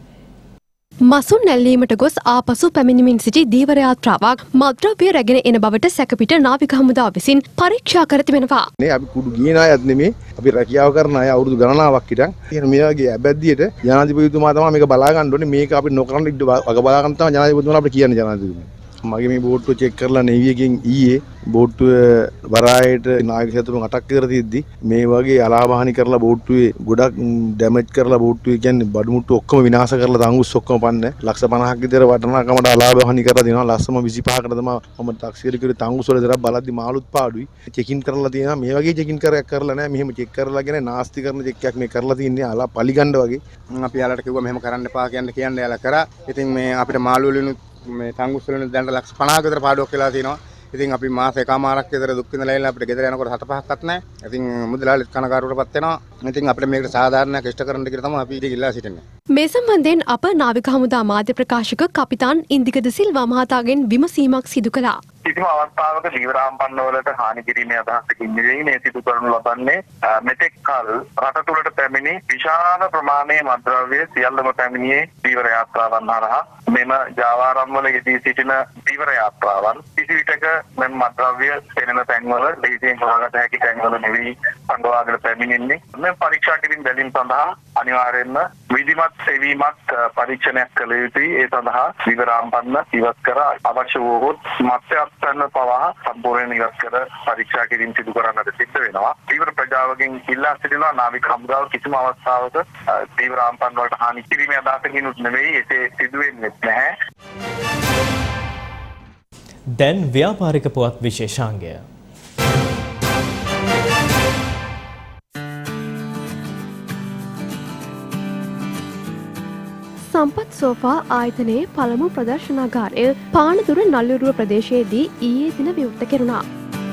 මසුන් නැල්ලීමට ගොස් ආපසු පැමිණෙමින් සිටි ධීවර යාත්‍රාවක් මද්‍රව්‍ය රැගෙන එන බවට සැකපිට නාවික හමුදාව විසින් පරීක්ෂා කර තිබෙනවා. නේ අපි කුඩු ගියන අයත් නෙමේ අපි රැකියාව කරන අය අවුරුදු ගණනාවක් හිටන් කියන මේ වගේ අබැද්දියට ජනාධිපතිතුමා තමයි මේක බලා ගන්න ඕනේ. මේක අපි නොකරන ඉන්න වග බලා ගන්න තමයි ජනාධිපතිතුමා අපිට කියන්නේ ජනාධිපතිතුමා. මගේ මේ බෝට්ටුව චෙක් කරලා නෙවි එකෙන් ඊයේ බෝට්ටුව වරායට නායක සතුරුන් අටක් කර තියද්දි මේ වගේ අලාභහානි කරලා බෝට්ටුවේ ගොඩක් ඩැමේජ් කරලා බෝට්ටුවේ කියන්නේ බඩු මුට්ටු ඔක්කොම විනාශ කරලා තංගුස් ඔක්කොම පන්න ලක්ෂ පනහක් විතර වටිනාකමට අලාභහානි කරලා දෙනවා. ලස්සම විසිපහකට තමයි මම තාක්ෂිර කිව්වේ තංගුස් වල දරක් බලද්දි මාළුත් පාඩුයි. චෙකින් කරලා තියෙනවා. මේ වගේ චෙකින් කරයක් කරලා නැහැ. මෙහෙම චෙක් කරලා ගෙන නාස්ති කරන චෙක් එකක් මේ කරලා තින්නේ අලා පලිගන්න වගේ. අපි යාලට කිව්වා මෙහෙම කරන්න එපා කියන්න කියන්න යාලා කරා. ඉතින් මේ අපිට මාළු වලිනුත් මේ තංගුස් වලින් දැන් ලක්ෂ පනහක විතර පාඩුවක් වෙලා තියෙනවා. ඉතින් අපි මාස එකමාරක් විතර දුක් විඳලා ඉන්න අපිට ගෙදර යනකොට හත පහක්වත් නැහැ. ඉතින් මුදලාලිත් කනකාරුවටපත් වෙනවා. ඉතින් අපිට මේකට සාධාරණයක් ඉෂ්ට කරන්න කියලා තමයි අපි ඉතින් ඉල්ලා සිටින්නේ. මේ සම්බන්ධයෙන් අප නාවික හමුදා මාධ්‍ය ප්‍රකාශක කපිතාන් ඉන්දිකද සිල්වා මහතාගෙන් විමසීමක් සිදු කළා. කිසිම අවස්ථාවක ධීවරාම්පන්න වලට හානි කිරීමේ අදහසකින් නෙවෙයි මේ සිදු කරනු ලබන්නේ. මෙතෙක් කල රට තුළට පැමිණි විශාල ප්‍රමාණයේ මද්‍රව්‍ය සියල්ලම පැමිණියේ ධීවර යාත්‍රාවන් හරහා. මෙම ජාවාරම් වල යෙදී සිටින ධීවර යාත්‍රාවන් කිසි විටක මෙම මද්‍රව්‍ය පෙනෙන තැන්වල ලේසියෙන් හොයාගත හැකි තැන්වල නෙවෙයි සංගවාගෙන පැමිණෙන්නේ. මේ පරීක්ෂා කිරීම බැලීම සඳහා අනිවාර්යයෙන්ම විධිමත් සෙවීමක් පරීක්ෂණයක් කළ යුතුයි. ඒ සඳහා ධීවරාම්පන්න ඉවත් කර අවශ්‍ය වූ මත්ස්‍යයන් පවා සම්පූර්ණයෙන් ඉවත් කර පරීක්ෂා කිරීම සිදු කරන්නට සිද්ධ වෙනවා. ධීවර ප්‍රජාවගෙන් ඉල්ලා සිටිනවා නාවික හමුදාව කිසිම අවස්ථාවක ධීවරාම්පන්න වලට හානි කිරීමේ අදහසකින් නෙවෙයි එසේ සිදු වෙන්නේ නැහැ. දැන් ව්‍යාපාරික පුවත් විශේෂාංගය. සම්පත් සෝෆා ආයතනයේ පළමු ප්‍රදර්ශනාගාරය පානදුර නල්ලුරුව ප්‍රදේශයේදී ඊයේ දින විවෘත කෙරුණා.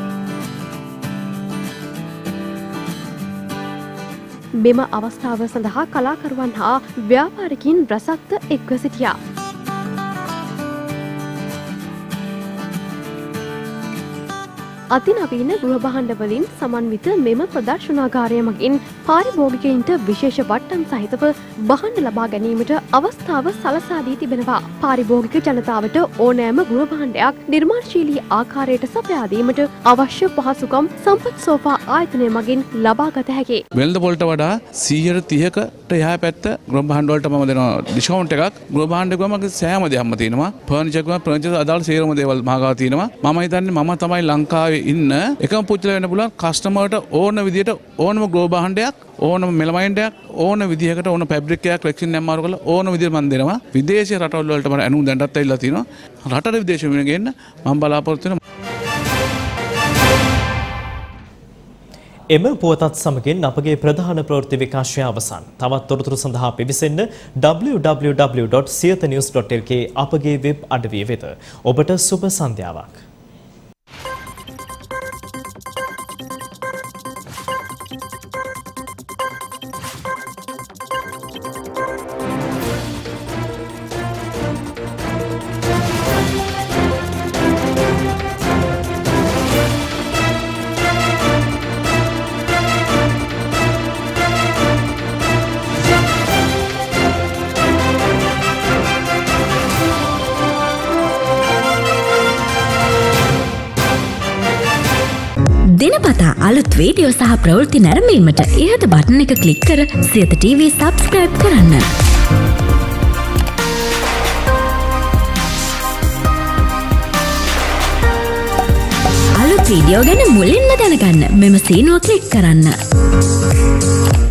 මෙම අවස්ථාව සඳහා කලාකරුවන් හා ව්‍යාපාරිකින් රැසක්ද එක්ව සිටියා. අතිනවීන ගෘහ භාණ්ඩ වලින් සමන්විත මෙම ප්‍රදර්ශනාගාරය මගින් පාරිභෝගිකයින්ට විශේෂ වට්ටම් සහිතව භාණ්ඩ ලබා ගැනීමට අවස්ථාව සලසා දී තිබෙනවා. පාරිභෝගික ජනතාවට ඕනෑම ගෘහ භාණ්ඩයක් නිර්මාණශීලී ආකාරයට සපයා දීමට අවශ්‍ය පහසුකම් සම්පත් සෝෆා ආයතනය මගින් ලබා ගත හැකියි. වෙළඳ පොළට වඩා සීයට තිහකට එහා පැත්ත ගෘහ භාණ්ඩ වලට මම දෙනවා ඩිස්කවුන්ට් එකක්. ගෘහ භාණ්ඩ ගම මගේ සෑම දෙයක්ම තියෙනවා. ෆර්නිචර් ගම ෆර්නිචර් අදාළ සියලුම දේවල් මහගාව තියෙනවා. මම හිතන්නේ මම තමයි ලංකාවේ ඉන්න එකම පුච්චල වෙන්න පුළුවන් කස්ටමර්ට ඕන විදියට ඕනම ග්‍රෝ භාණ්ඩයක් ඕනම මෙලමයින්ඩයක් ඕන විදිහකට ඕන ෆැබ්‍රික් එකක් රෙක්සින් නැම්මාරු කරලා ඕන විදිහට මම දෙනවා. විදේශීය රටවල් වලට මම අනුන් දැන්ටත් ඇවිල්ලා තිනවා. රටට විදේශෙ වෙන ගෙන්න මම බලාපොරොත්තු වෙනවා. එම පුවතත් සමගින් අපගේ ප්‍රධාන ප්‍රවෘත්ති විකාශය අවසන්. තවත් තොරතුරු සඳහා පිවිසෙන්න w w w dot siyatha news dot l k අපගේ වෙබ් අඩවිය වෙත. ඔබට සුබ සන්ධ්‍යාවක්. දිනපතා අලුත් වීඩියෝ සහ ප්‍රවෘත්ති නැරඹීමට ඉහත බටන් එක ක්ලික් කර සියත ටීවී සබ්ස්ක්‍රයිබ් කරන්න. අලුත් වීඩියෝ ගැන මුලින්ම දැනගන්න මෙම සීනුව ක්ලික් කරන්න.